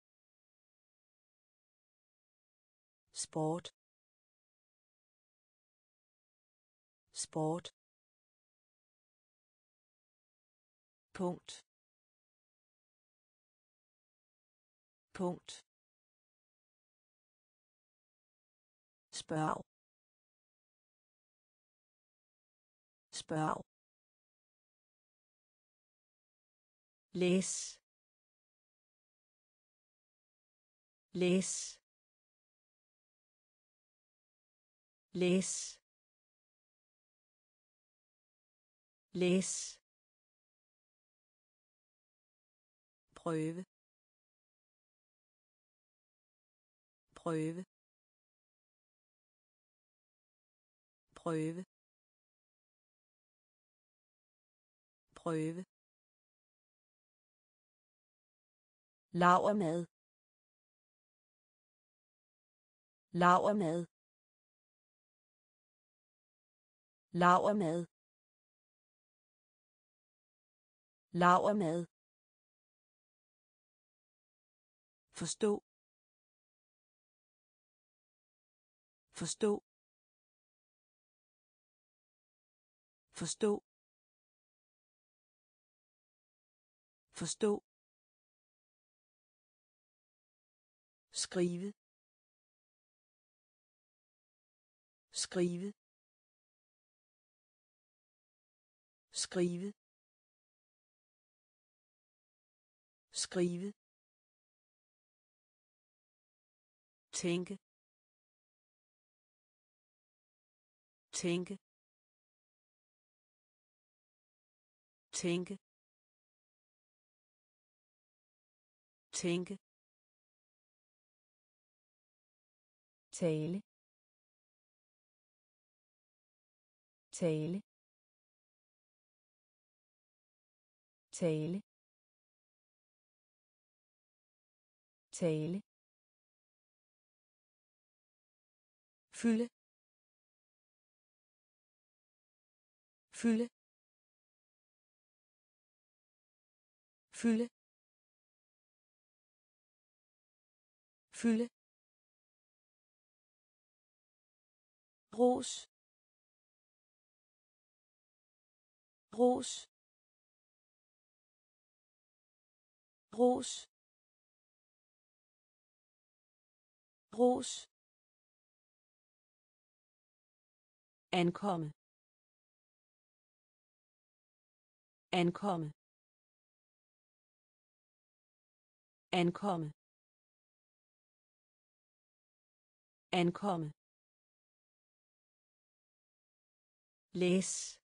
sport sport punkt punkt spørg spørg læs læs læs læs prøve prøve prøve prøve lavermad lavermad lavermad lavermad forstå forstå forstå forstå skrive skrive skrive skrive, tænke, tænke, tænke, tænke, tale, tale, tale, tale, fylde, fylde, fylde, fylde, ros, ros, ros, ros, ankomme, ankomme, ankomme, ankomme, læs,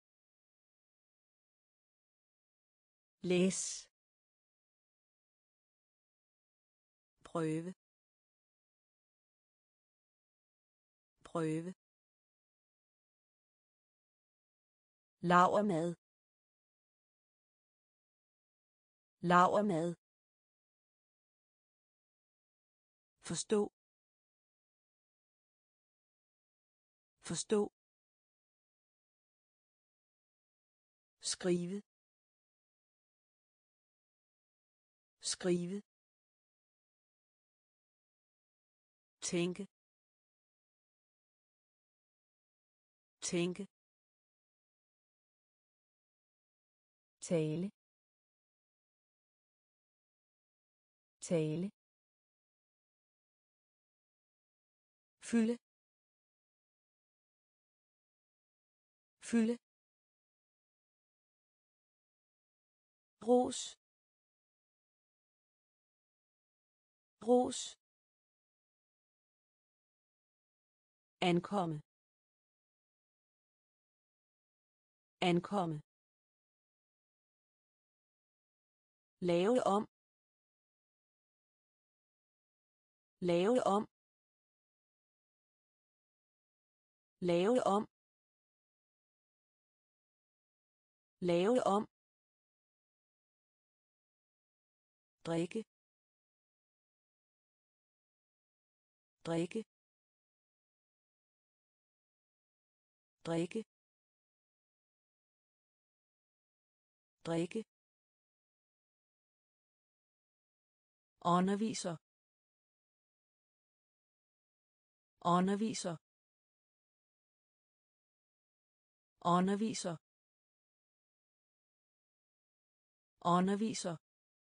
læs, prøve, prøve, lavermad, lavermad, forstå, forstå, skrive, skrive, tænke, tænke, tale, tale, fylde, fylde, ros, ros, ankomme, ankomme, lave om, lave om, lave om, lave om, drikke, drikke, drikke, drikke, underviser, underviser, underviser, underviser,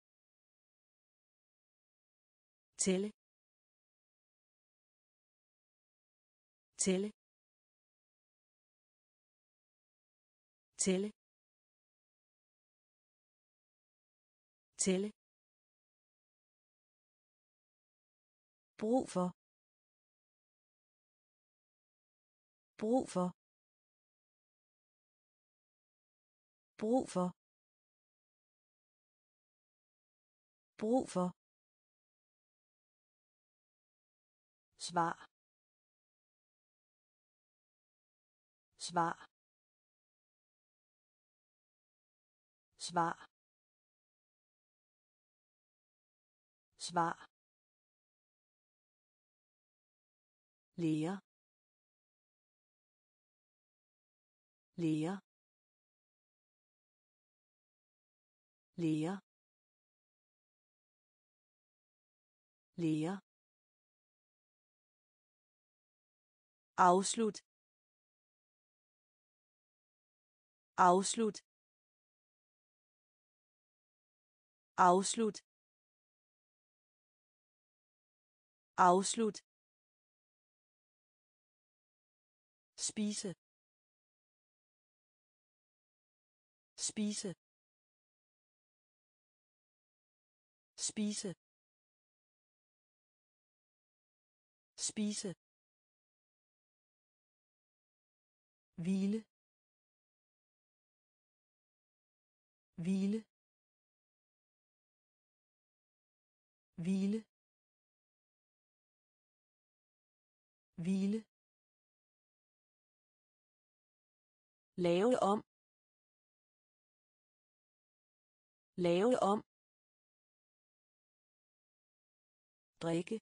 tælle, tælle, tælle, tælle, brug for, brug for, brug for, brug for, svar, svar, svar, svar, lære, lære, lære, lære, afslut, afslut, afslut, afslut, spise, spise, spise spise hvile hvile hvile hvile lave om lave om drikke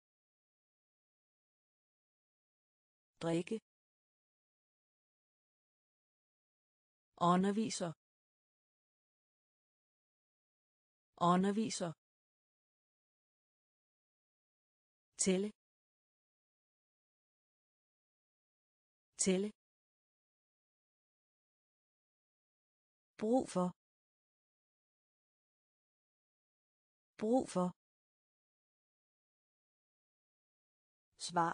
drikke underviser underviser tælle tælle brug for brug for svar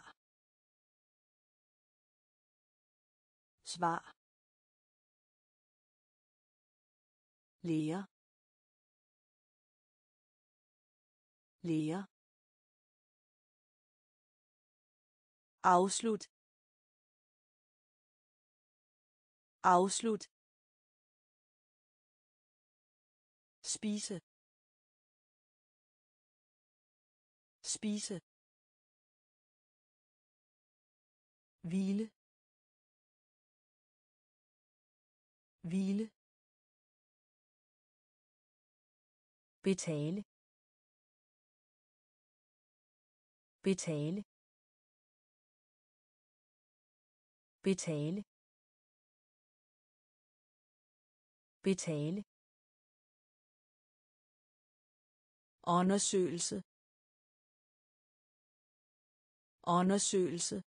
svar lære lære afslut afslut spise spise hvile hvile betale betale betale betale undersøgelse undersøgelse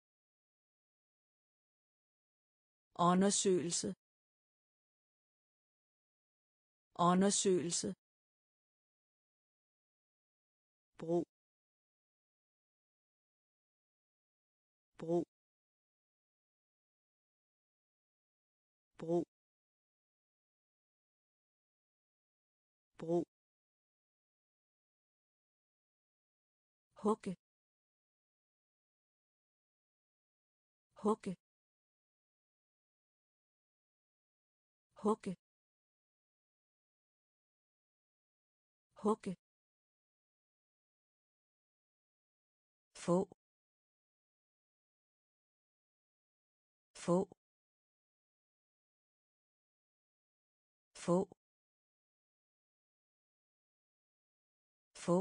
undersøgelse undersøgelse brug brug brug brug hugge hugge hugge hugge få få få få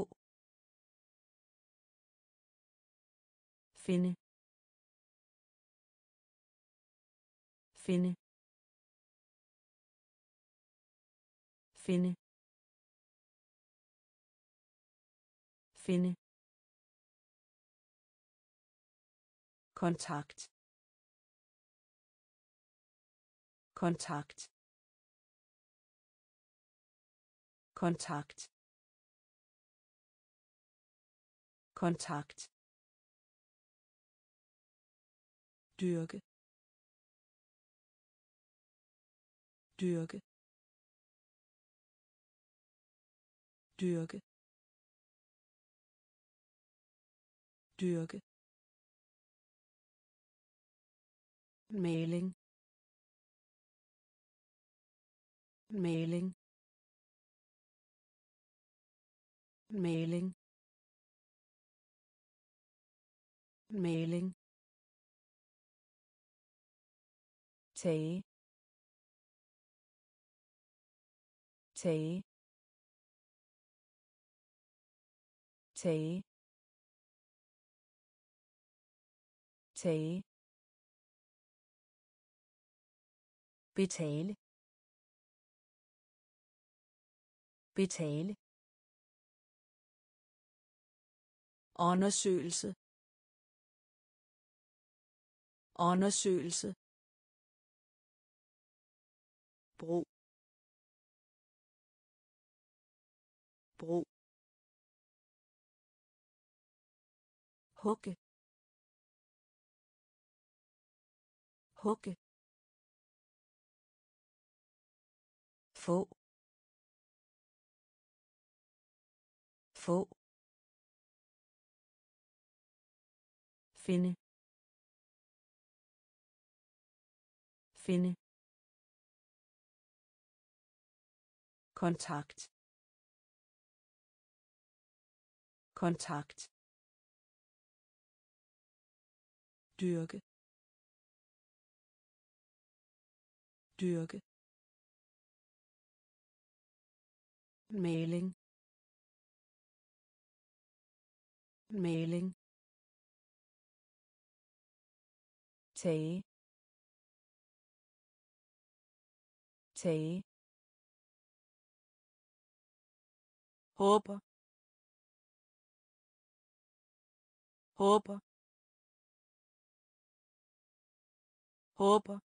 finde finde finde finde kontakt kontakt kontakt kontakt dyrke dyrke dyrke dyrke maling maling maling maling tage tage tage tage betale betale undersøgelse undersøgelse brug brug hugge hugge få få, finde, finde, kontakt, kontakt, dyrke, dyrke, maling, maling, tage, tage, håber, håber, håber,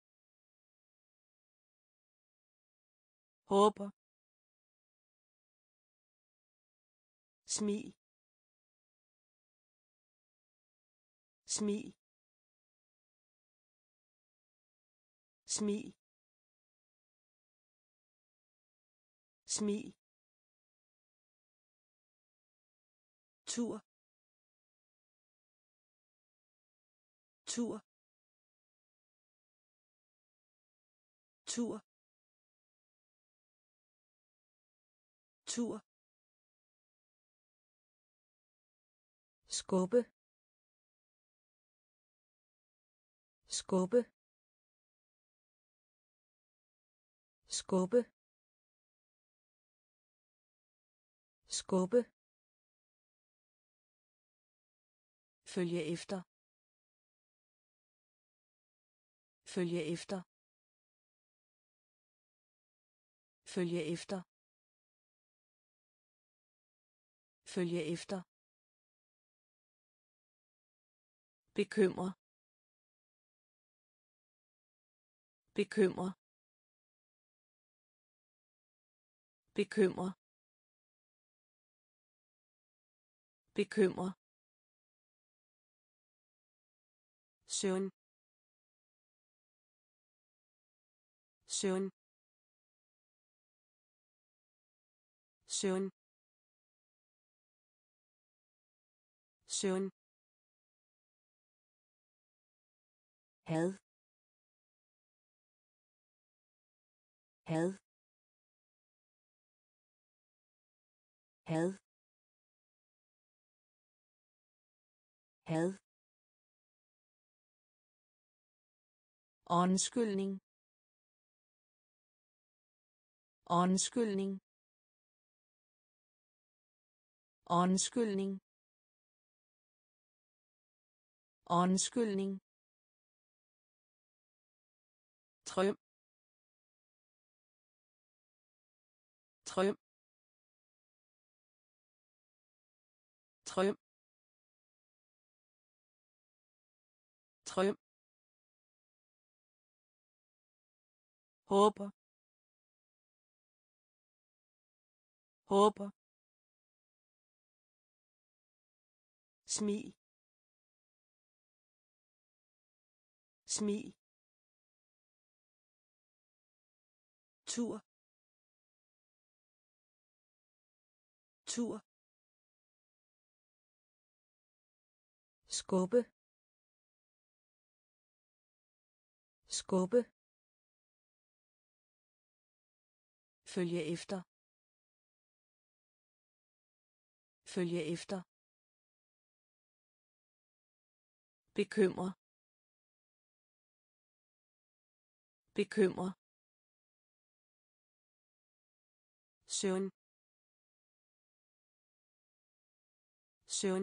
håber, smil, smil, smil, smil, tur, tur, tur, tur, skubbe, skubbe, skubbe, skubbe, følge efter, følge efter, følge efter, følge efter, bekymre, bekymre, bekymre, bekymre, søvn, søvn, søvn, søvn, had, had, had, had, undskyldning, undskyldning, undskyldning, undskyldning, drøm, drøm, drøm, drøm, håber, håber, smil, smil, tur, tur, skubbe, skubbe, følge efter, følge efter, bekymre, bekymre, søvn, søvn,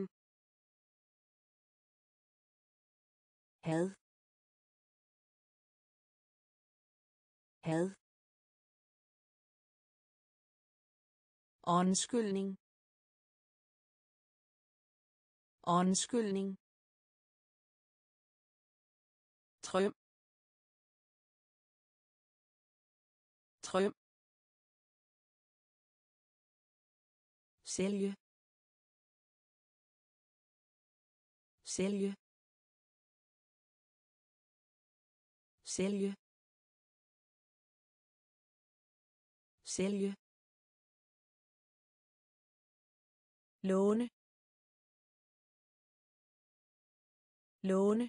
had, had, undskyldning, undskyldning, drøm, drøm, sælge, sælge, sælge, sælge, låne låne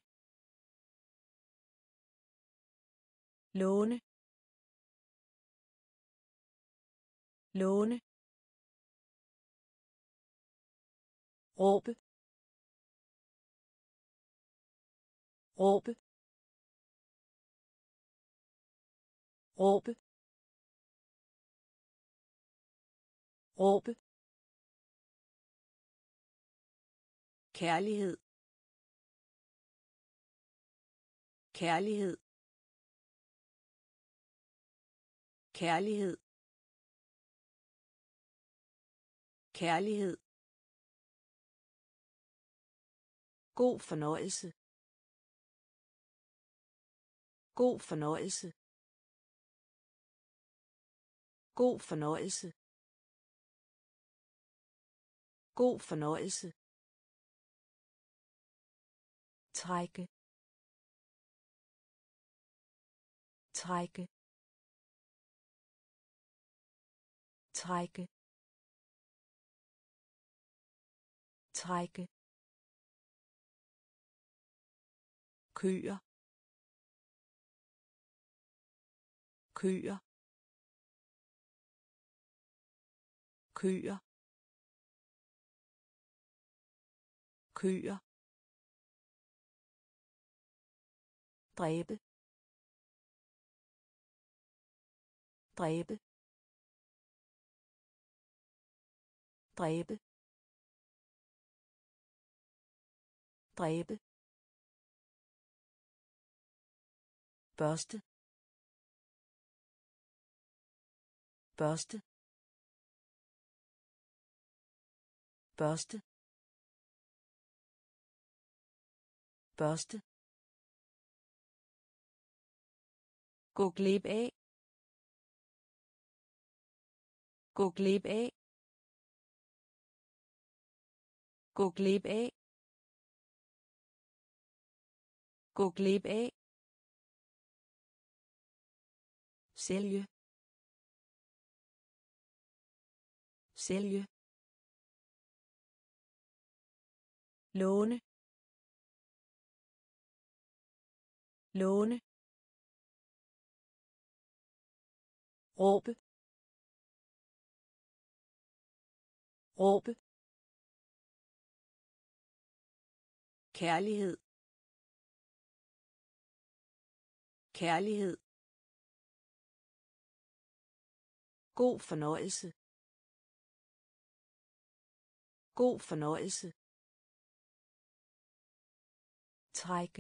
låne låne råbe råbe råbe råbe kærlighed kærlighed kærlighed kærlighed god fornøjelse god fornøjelse god fornøjelse god fornøjelse trække trække trække trække køer køer køer køer dræbe dræbe dræbe dræbe børste børste børste børste gå glip af gå glip af gå glip af gå glip af sælge sælge låne låne råbe råbe kærlighed kærlighed god fornøjelse god fornøjelse trække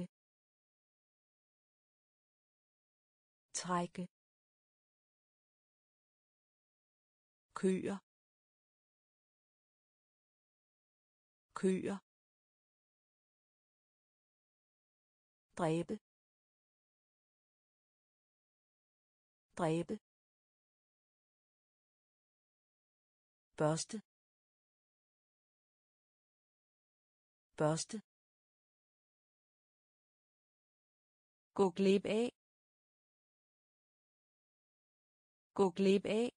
trække køer køer dræbe dræbe børste børste gå glip af gå glip af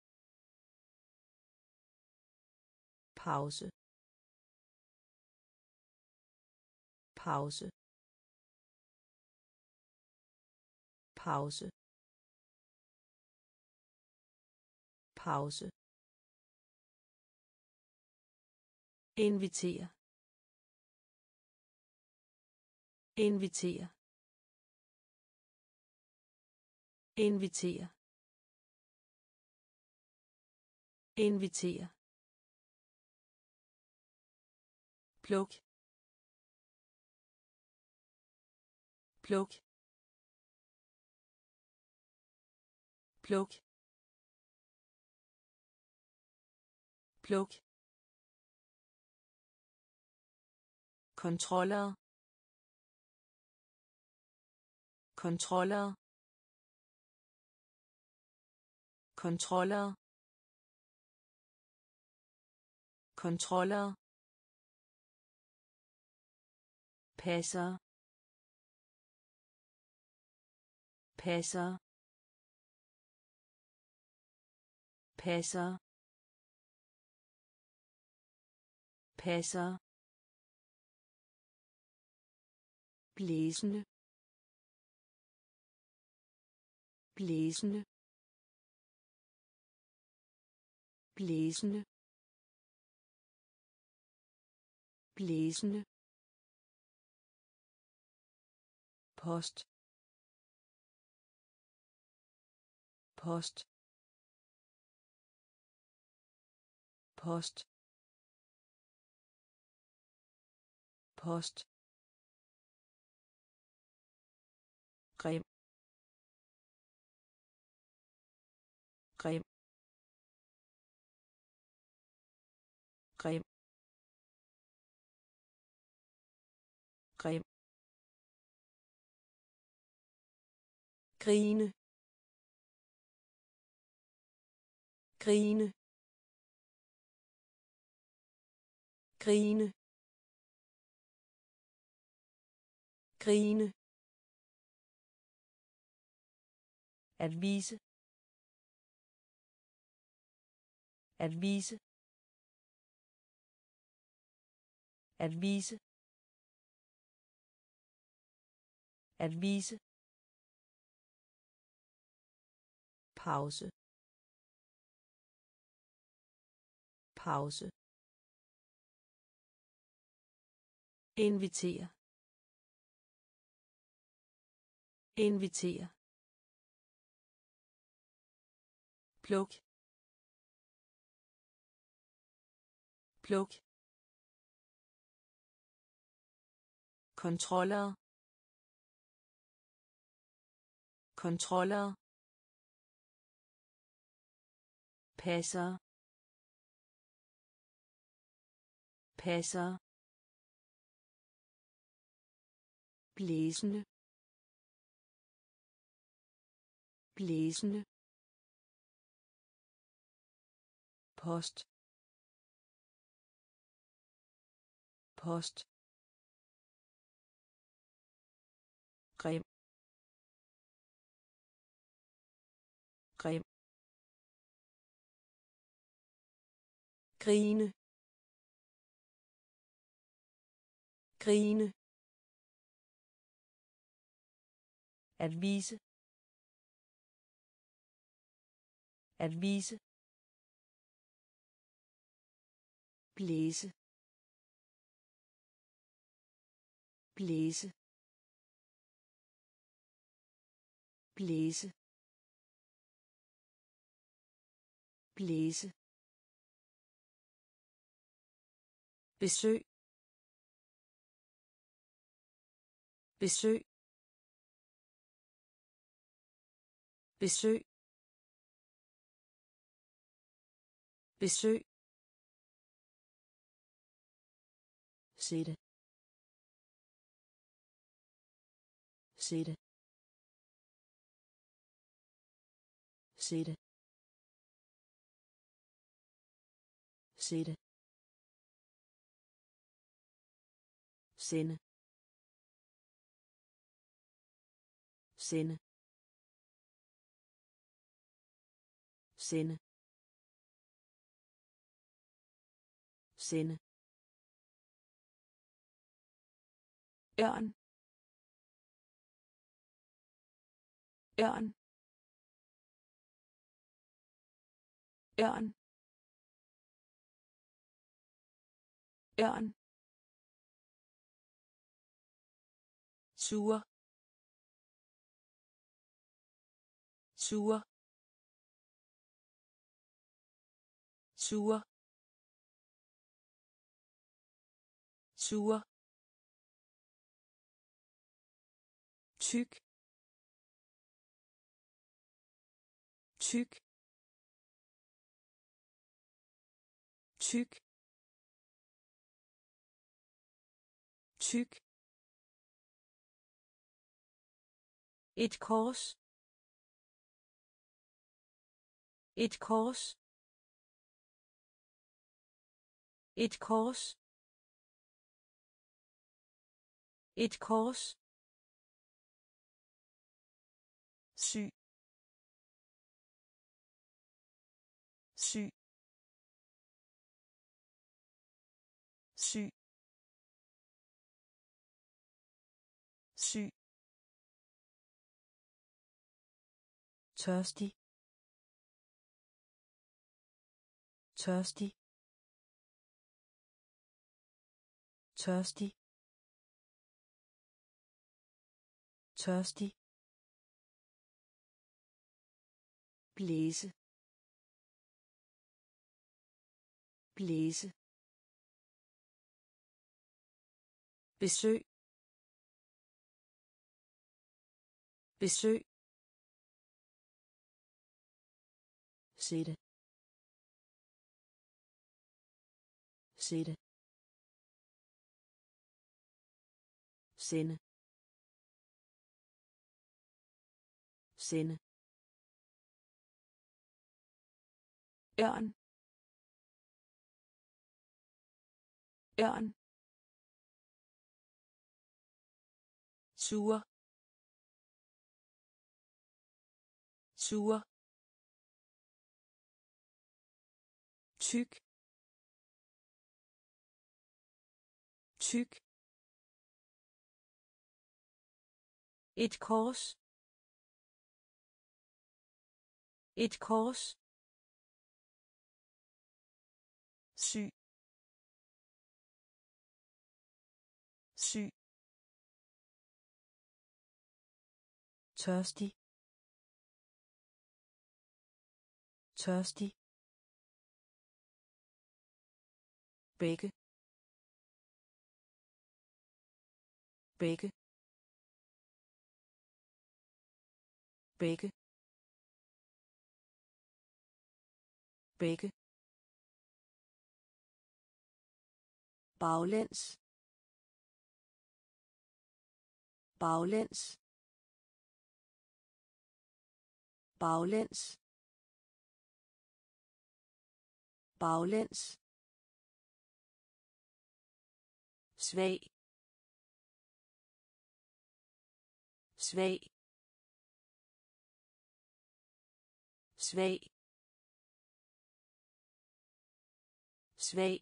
pause pause pause pause invitere invitere invitere invitere pluk pluk pluk pluk kontroller kontroller kontroller kontroller passer passer passer passer, blæsende, blæsende, blæsende, blæsende, post, post, post, post, grim, grim, grim, grim, grine, grine, grine, grine, at vise, at vise, at vise, at vise, pause, pause, invitere, invitere, pluk, pluk, kontroller, kontroller, passer, passer, blæsende, blæsende, post, post, grim, grim, grine, grine, at vise, at vise, blæse, blæse, blæse, blæse, besøg, besøg, besøg, besøg, sætte, sætte, sætte, sætte, sende, sende, sende, sende, ørn, ørn, ørn, ørn, sur, sur, sur, sur, tyk, tyk, tyk, tyk, et kors, et kors, et kors, et kors, syg, syg, tørstig, tørstig, tørstig, tørstig, blæse, blæse, besøg, besøg, sætte, sætte, sende, sende, ørn, ørn, sure, sure, tyk, tyk, et kors, et kors, syg, syg, tørstig, tørstig, begge, begge, begge, begge, baglæns, baglæns, baglæns, baglæns, svag, svag, svag, svag,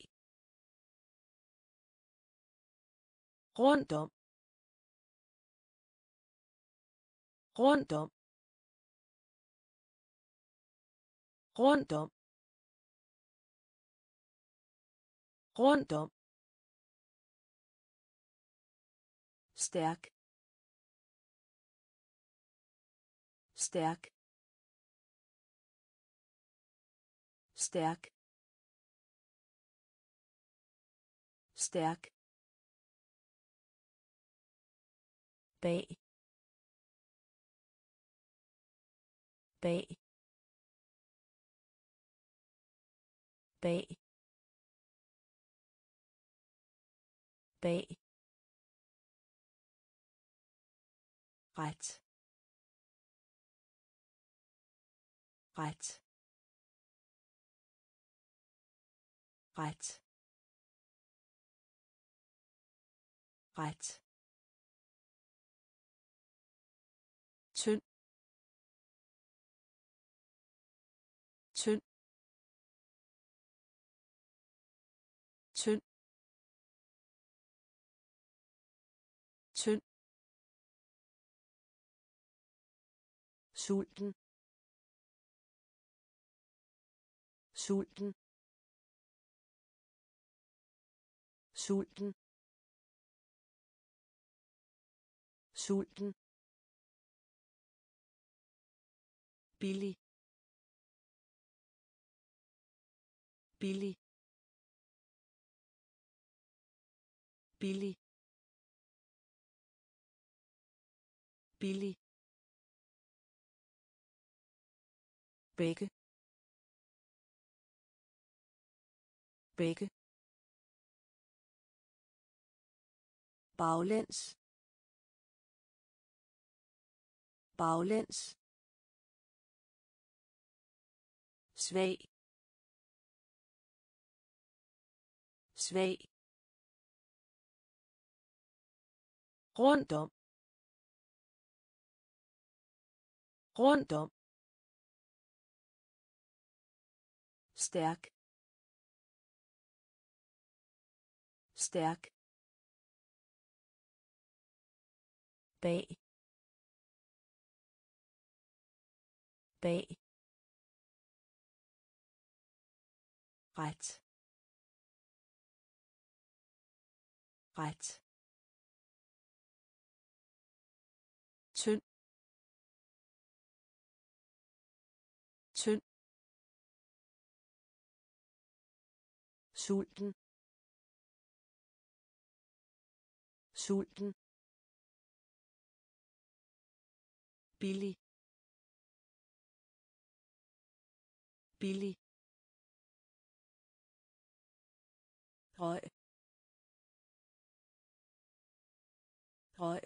rundt om, rundt om, rundt om, rundt om, stærk, stærk, stærk, stærk, bag, bag, bag, bag, ret, ret, ret, ret, tynd, tynd, tynd, tynd, sulten, sulten, sulten, sulten, billig, billig, billig, billig, begge, begge, baglæns, baglæns, svag, svag, rundt om, rundt om, stærk, stærk, bag, bag, ret, ret, tynd, tynd, sulten, sulten, billig, billig, høj, høj,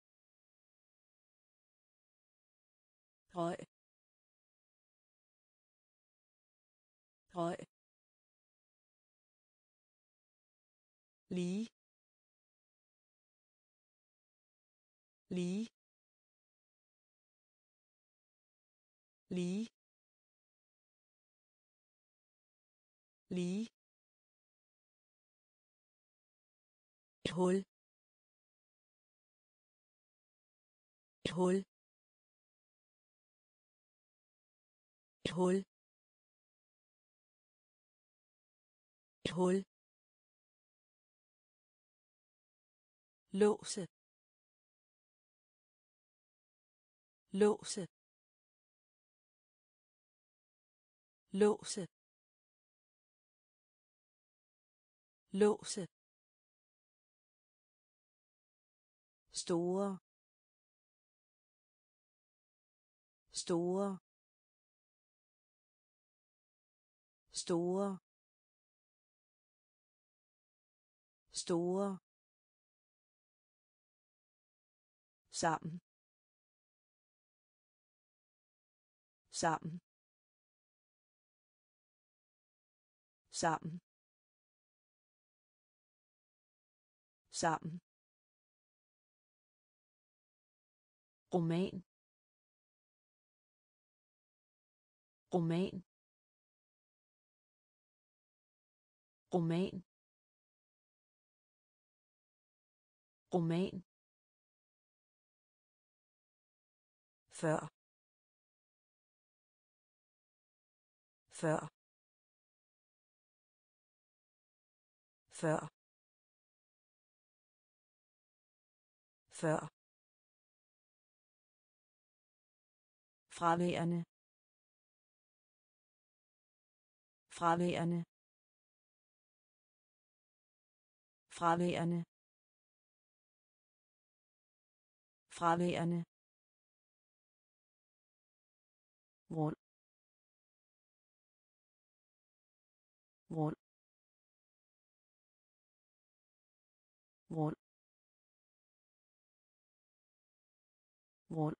høj, høj, lige, lige, lige, lige, et hul, et hul, et hul, et hul, låse, låse, låse, låse, store, store, store, store, sammen, sammen, sammen, sammen, roman, roman, roman, roman, før, før, før, før, fraværende, fraværende, fraværende, fraværende, rund, rund, rund, rund,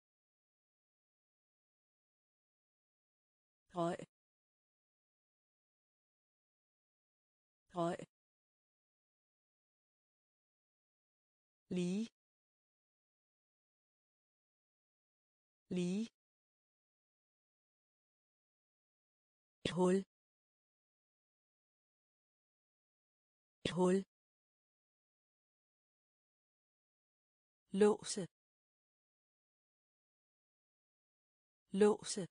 høj, høj, lige, lige, et hul, et hul, låse, låse,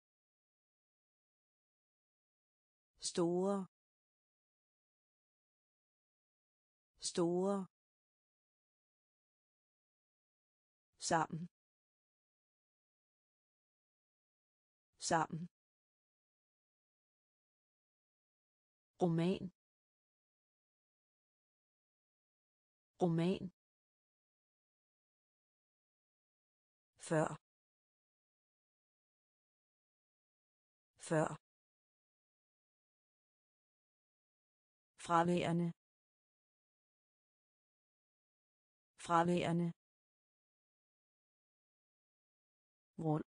store, store, sammen, sammen, roman, roman, før, før, fraværende, fraværende, rund,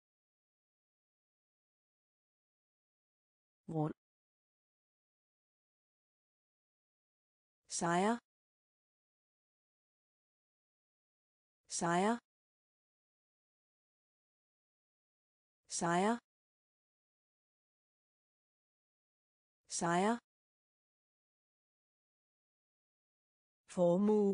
rund, sejr, sejr, sejr, sejr, formue,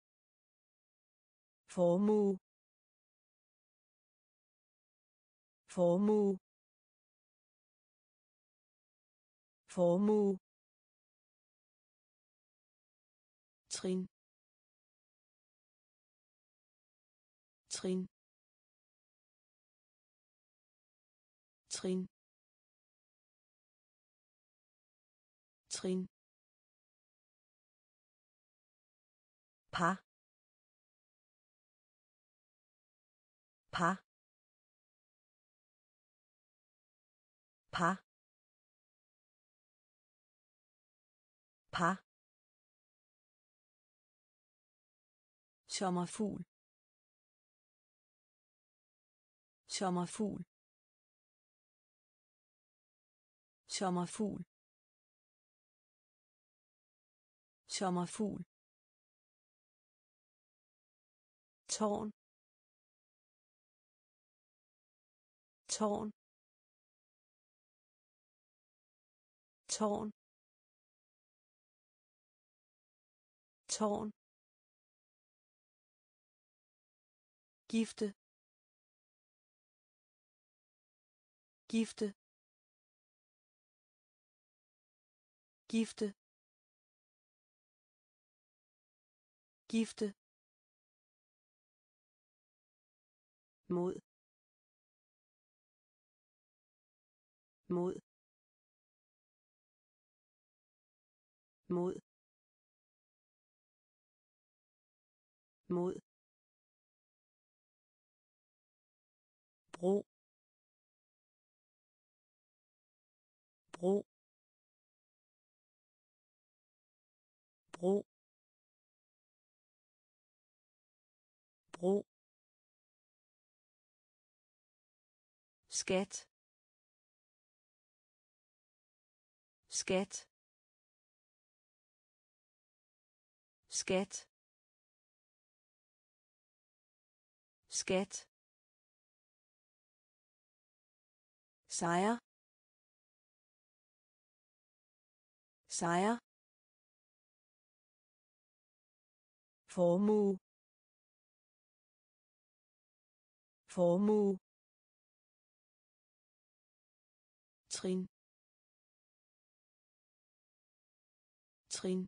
formue, formue formue trin trin trin trin par par par par sommerfugl sommerfugl sommerfugl sommerfugl tårn tårn tårn tårn gifte gifte gifte gifte mod mod mod mod bro bro bro bro skat skat skat skat sejr sejr formue formue trin trin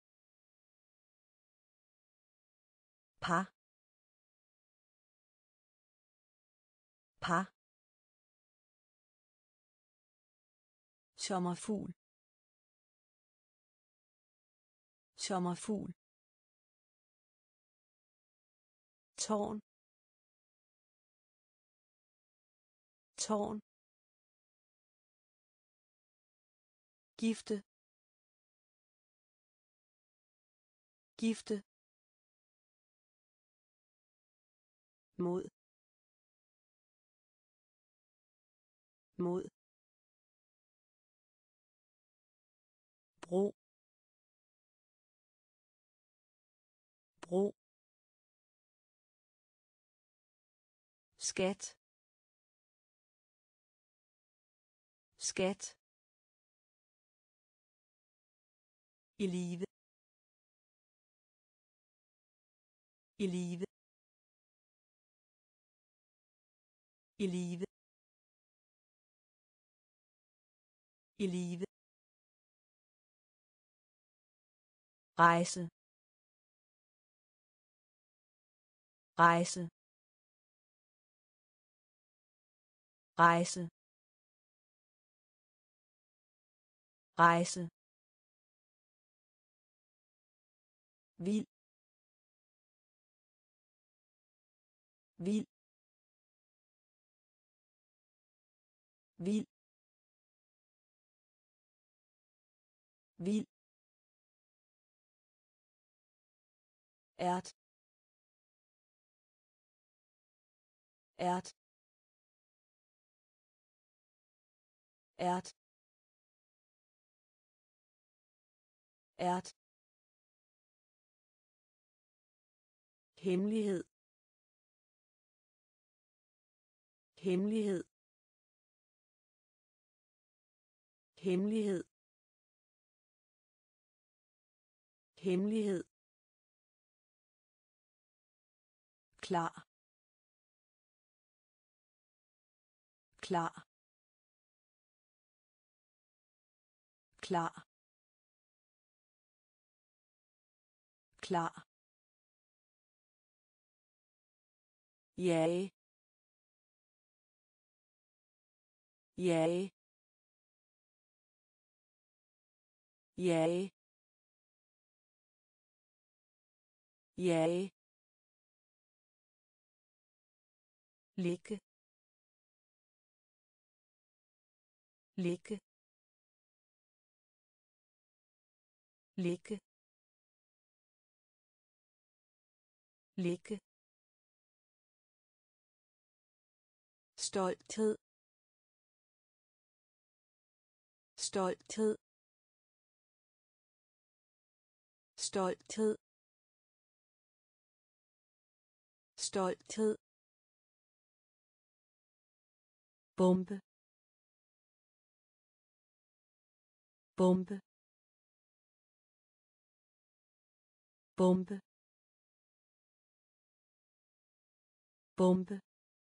par par sommerfugl sommerfugl tårn tårn gifte gifte mod mod bro bro skat skat i live i live i live i live rejse rejse rejse rejse vild vild vild vild ært ært ært ært hemmelighed hemmelighed hemmelighed hemmelighed klar klar klar klar jage jage jage jage ligge ligge ligge ligge stolthed stolthed stolthed stolthed bombe bombe bombe bombe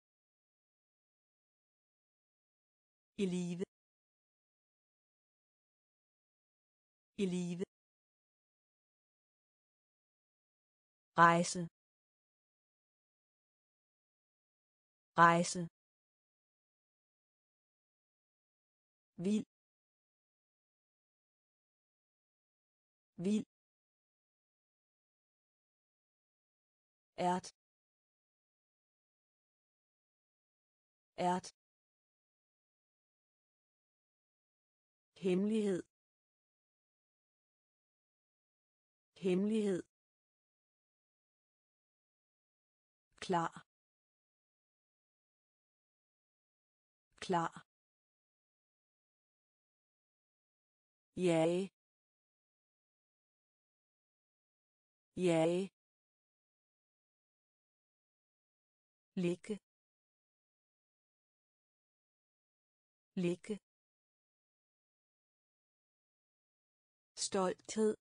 i live i live rejse rejse vild vild ært ært hemmelighed hemmelighed klar klar jage jage ligge ligge stolthed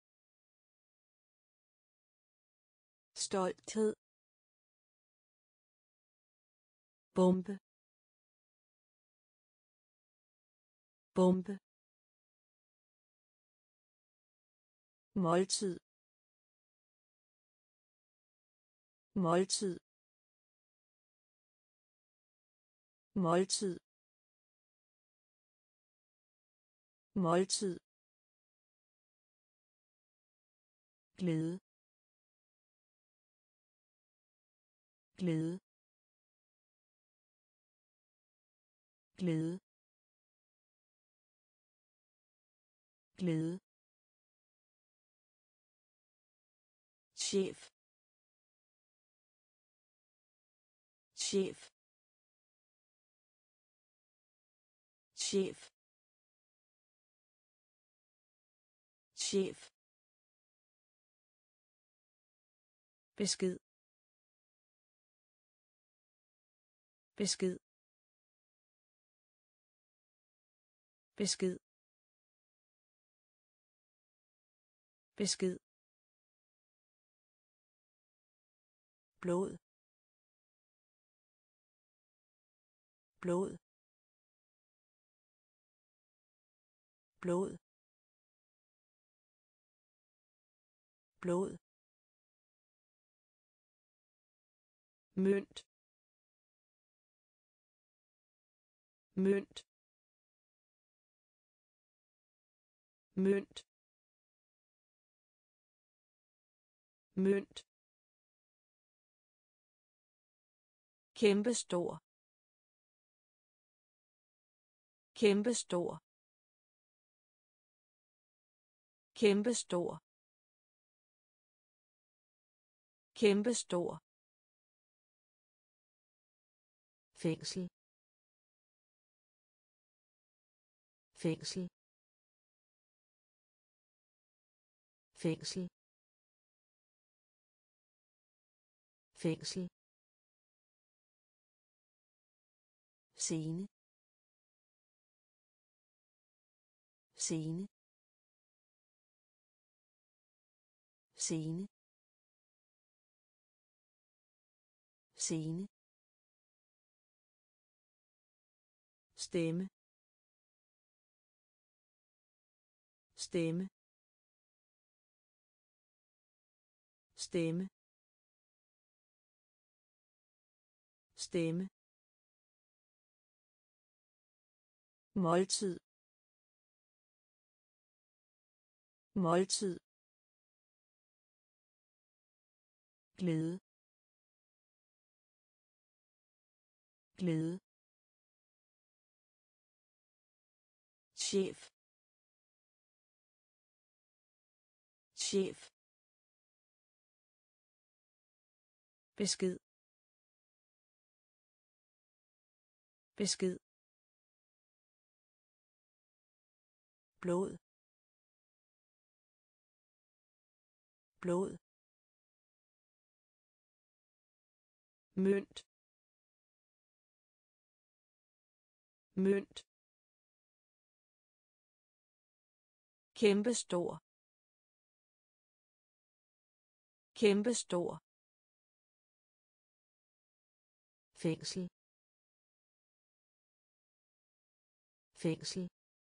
stolthed bombe bombe måltid måltid måltid måltid glæde glæde glæde glæde chef chef chef chef besked besked besked besked blod blod blod blod mønt mønt mønt mønt kæmpestor kæmpestor kæmpestor kæmpestor fængsel fængsel fængsel fængsel scene scene scene scene stemme stemme stemme stemme måltid måltid glæde glæde chef chef besked besked blod blod mønt mønt kæmpestor kæmpestor fængsel fængsel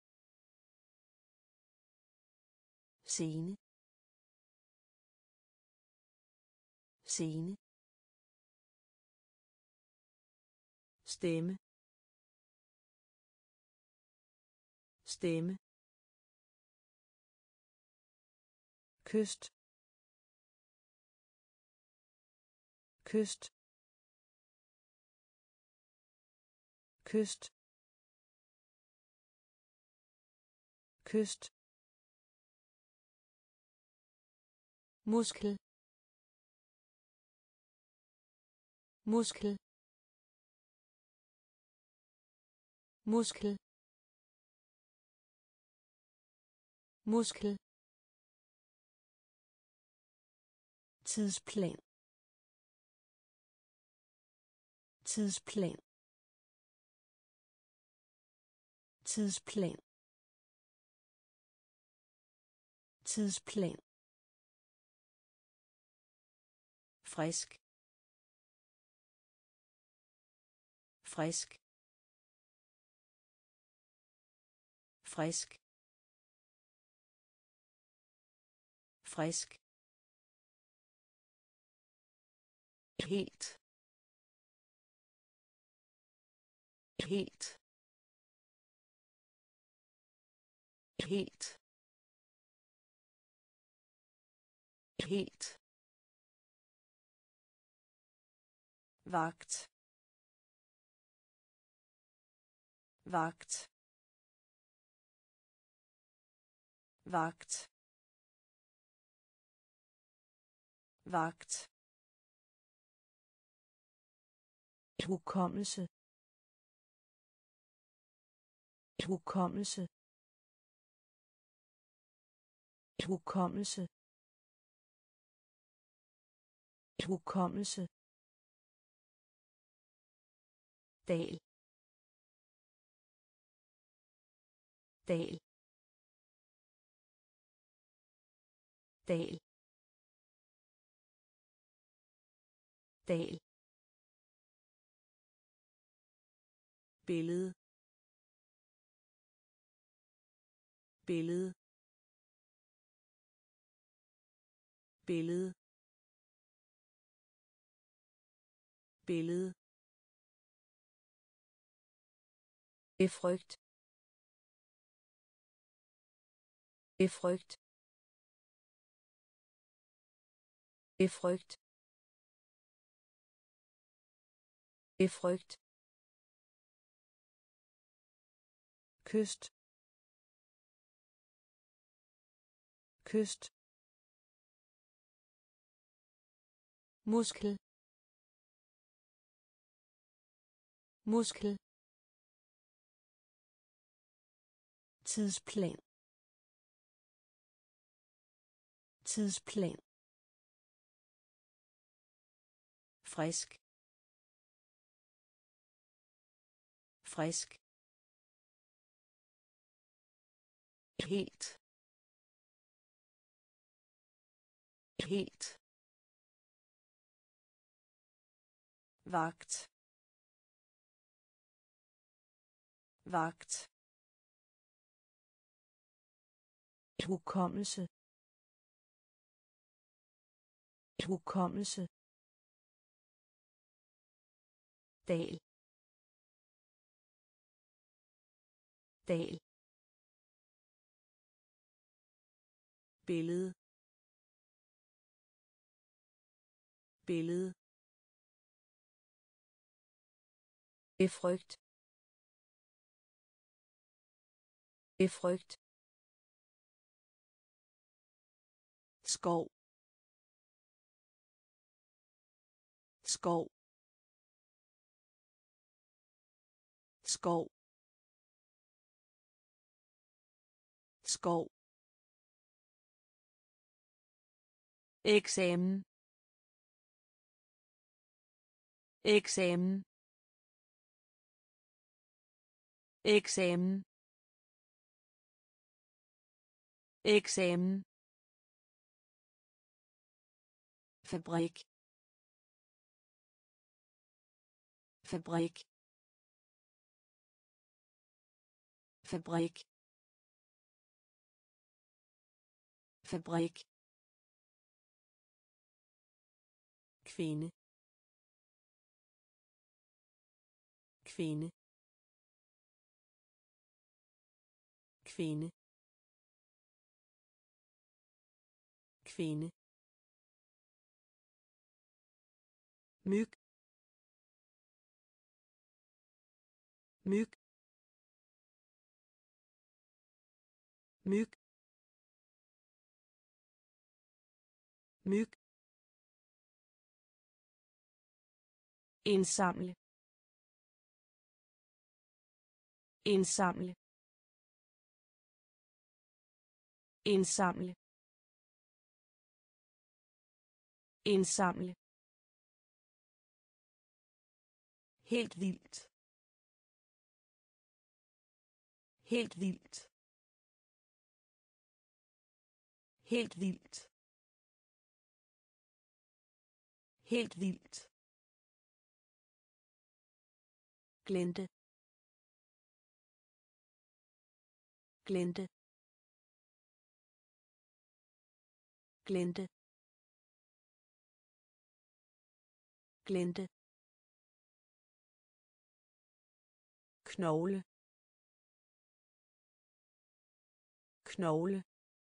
scene scene stemme stemme kyst kyst kyst kyst muskel muskel muskel muskel tidsplan tidsplan tidsplan tidsplan frisk frisk frisk frisk helt helt helt helt vagt vagt vagt vagt hukommelse hukommelse hukommelse hukommelse dal dal dal dal billede billede billede billede befrygt befrygt befrygt befrygt kyst kyst muskel muskel tidsplan tidsplan frisk frisk helt helt vagt vagt, hukommelse, hukommelse, dal, dal, billede, billede, befrygt, befrygt, skov, skov, skov, skov, eksamen, eksamen, eksamen, eksamen, fabrik, fabrik, fabrik, fabrik, kvinde, kvinde, kvinde, kvinde, myg, myg, myg, myg, indsamle, indsamle, indsamle, indsamle, helt vildt, helt vildt, helt vildt, helt vildt, glente, glente, glente, glente, knogle, knogle,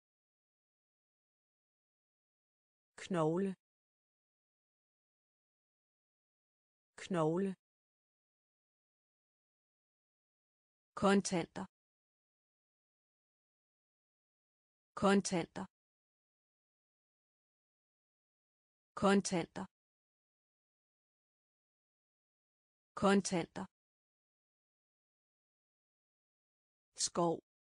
knogle, knogle, kontanter, kontanter, kontanter, kontanter, skov,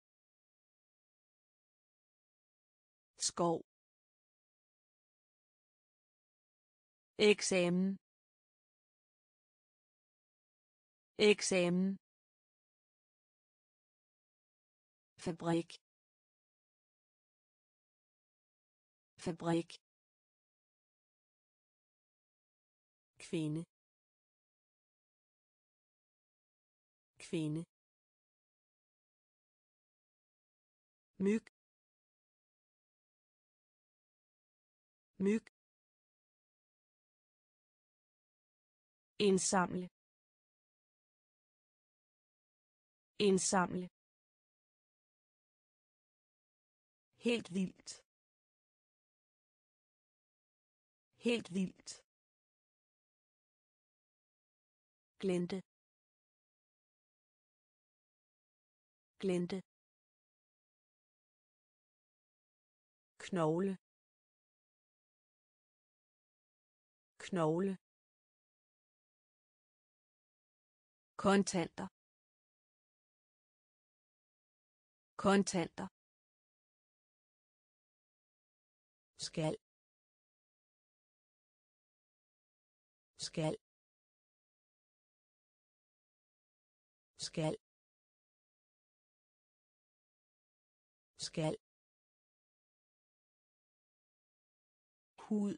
skov, eksamen, eksamen, fabrik, fabrik, kvinde, kvinde, myg, myg, indsamle, indsamle, helt vildt, helt vildt, glente, glente, knogle, knogle, kontanter, kontanter, skal, skal, skal, skal, hud,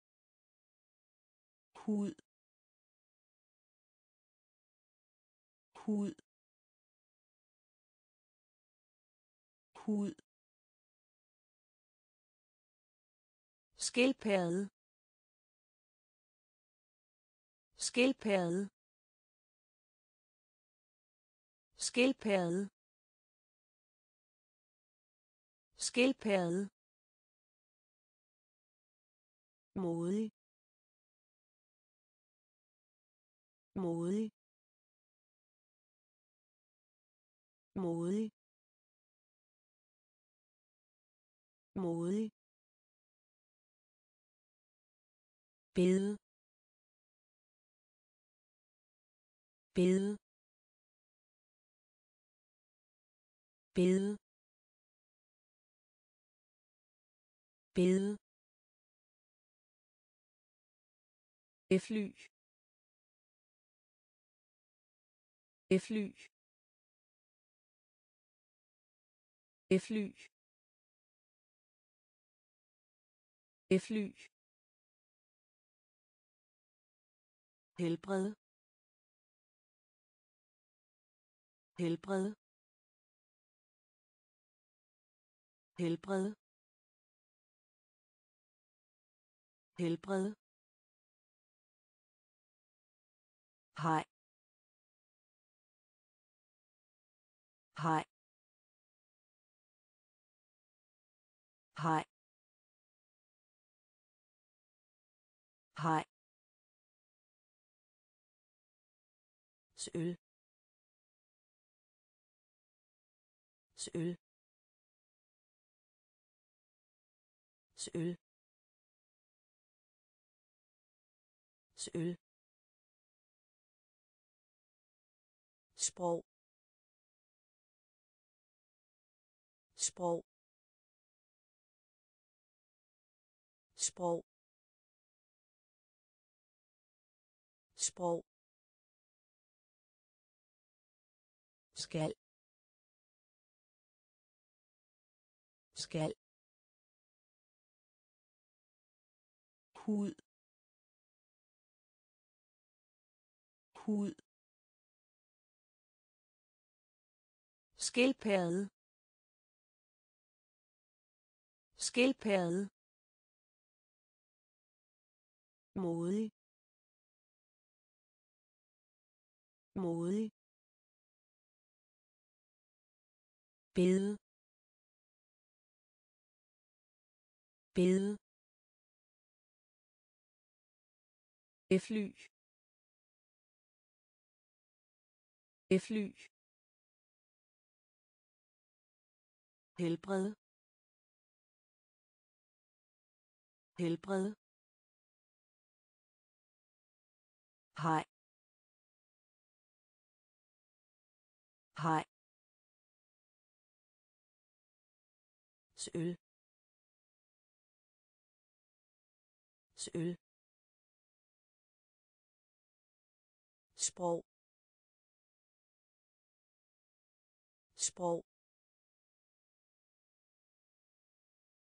hud, hud, hud, skildpadde, skildpadde, skildpadde, skildpadde, modig, modig, modig, modig, bede, bede, bede, bede, fly, fly, fly, fly, helbred, helbred, helbred, helbred, hej, hej, hej, hej, søl, søl, søl, søl, sprog, sprog, sprog, sprog, skal, skal, hud, hud, skildpadde, skildpadde, modig, modig, bede, bede, fly, fly, helbred, helbred, hej, hej, søl, søl, sprog, sprog,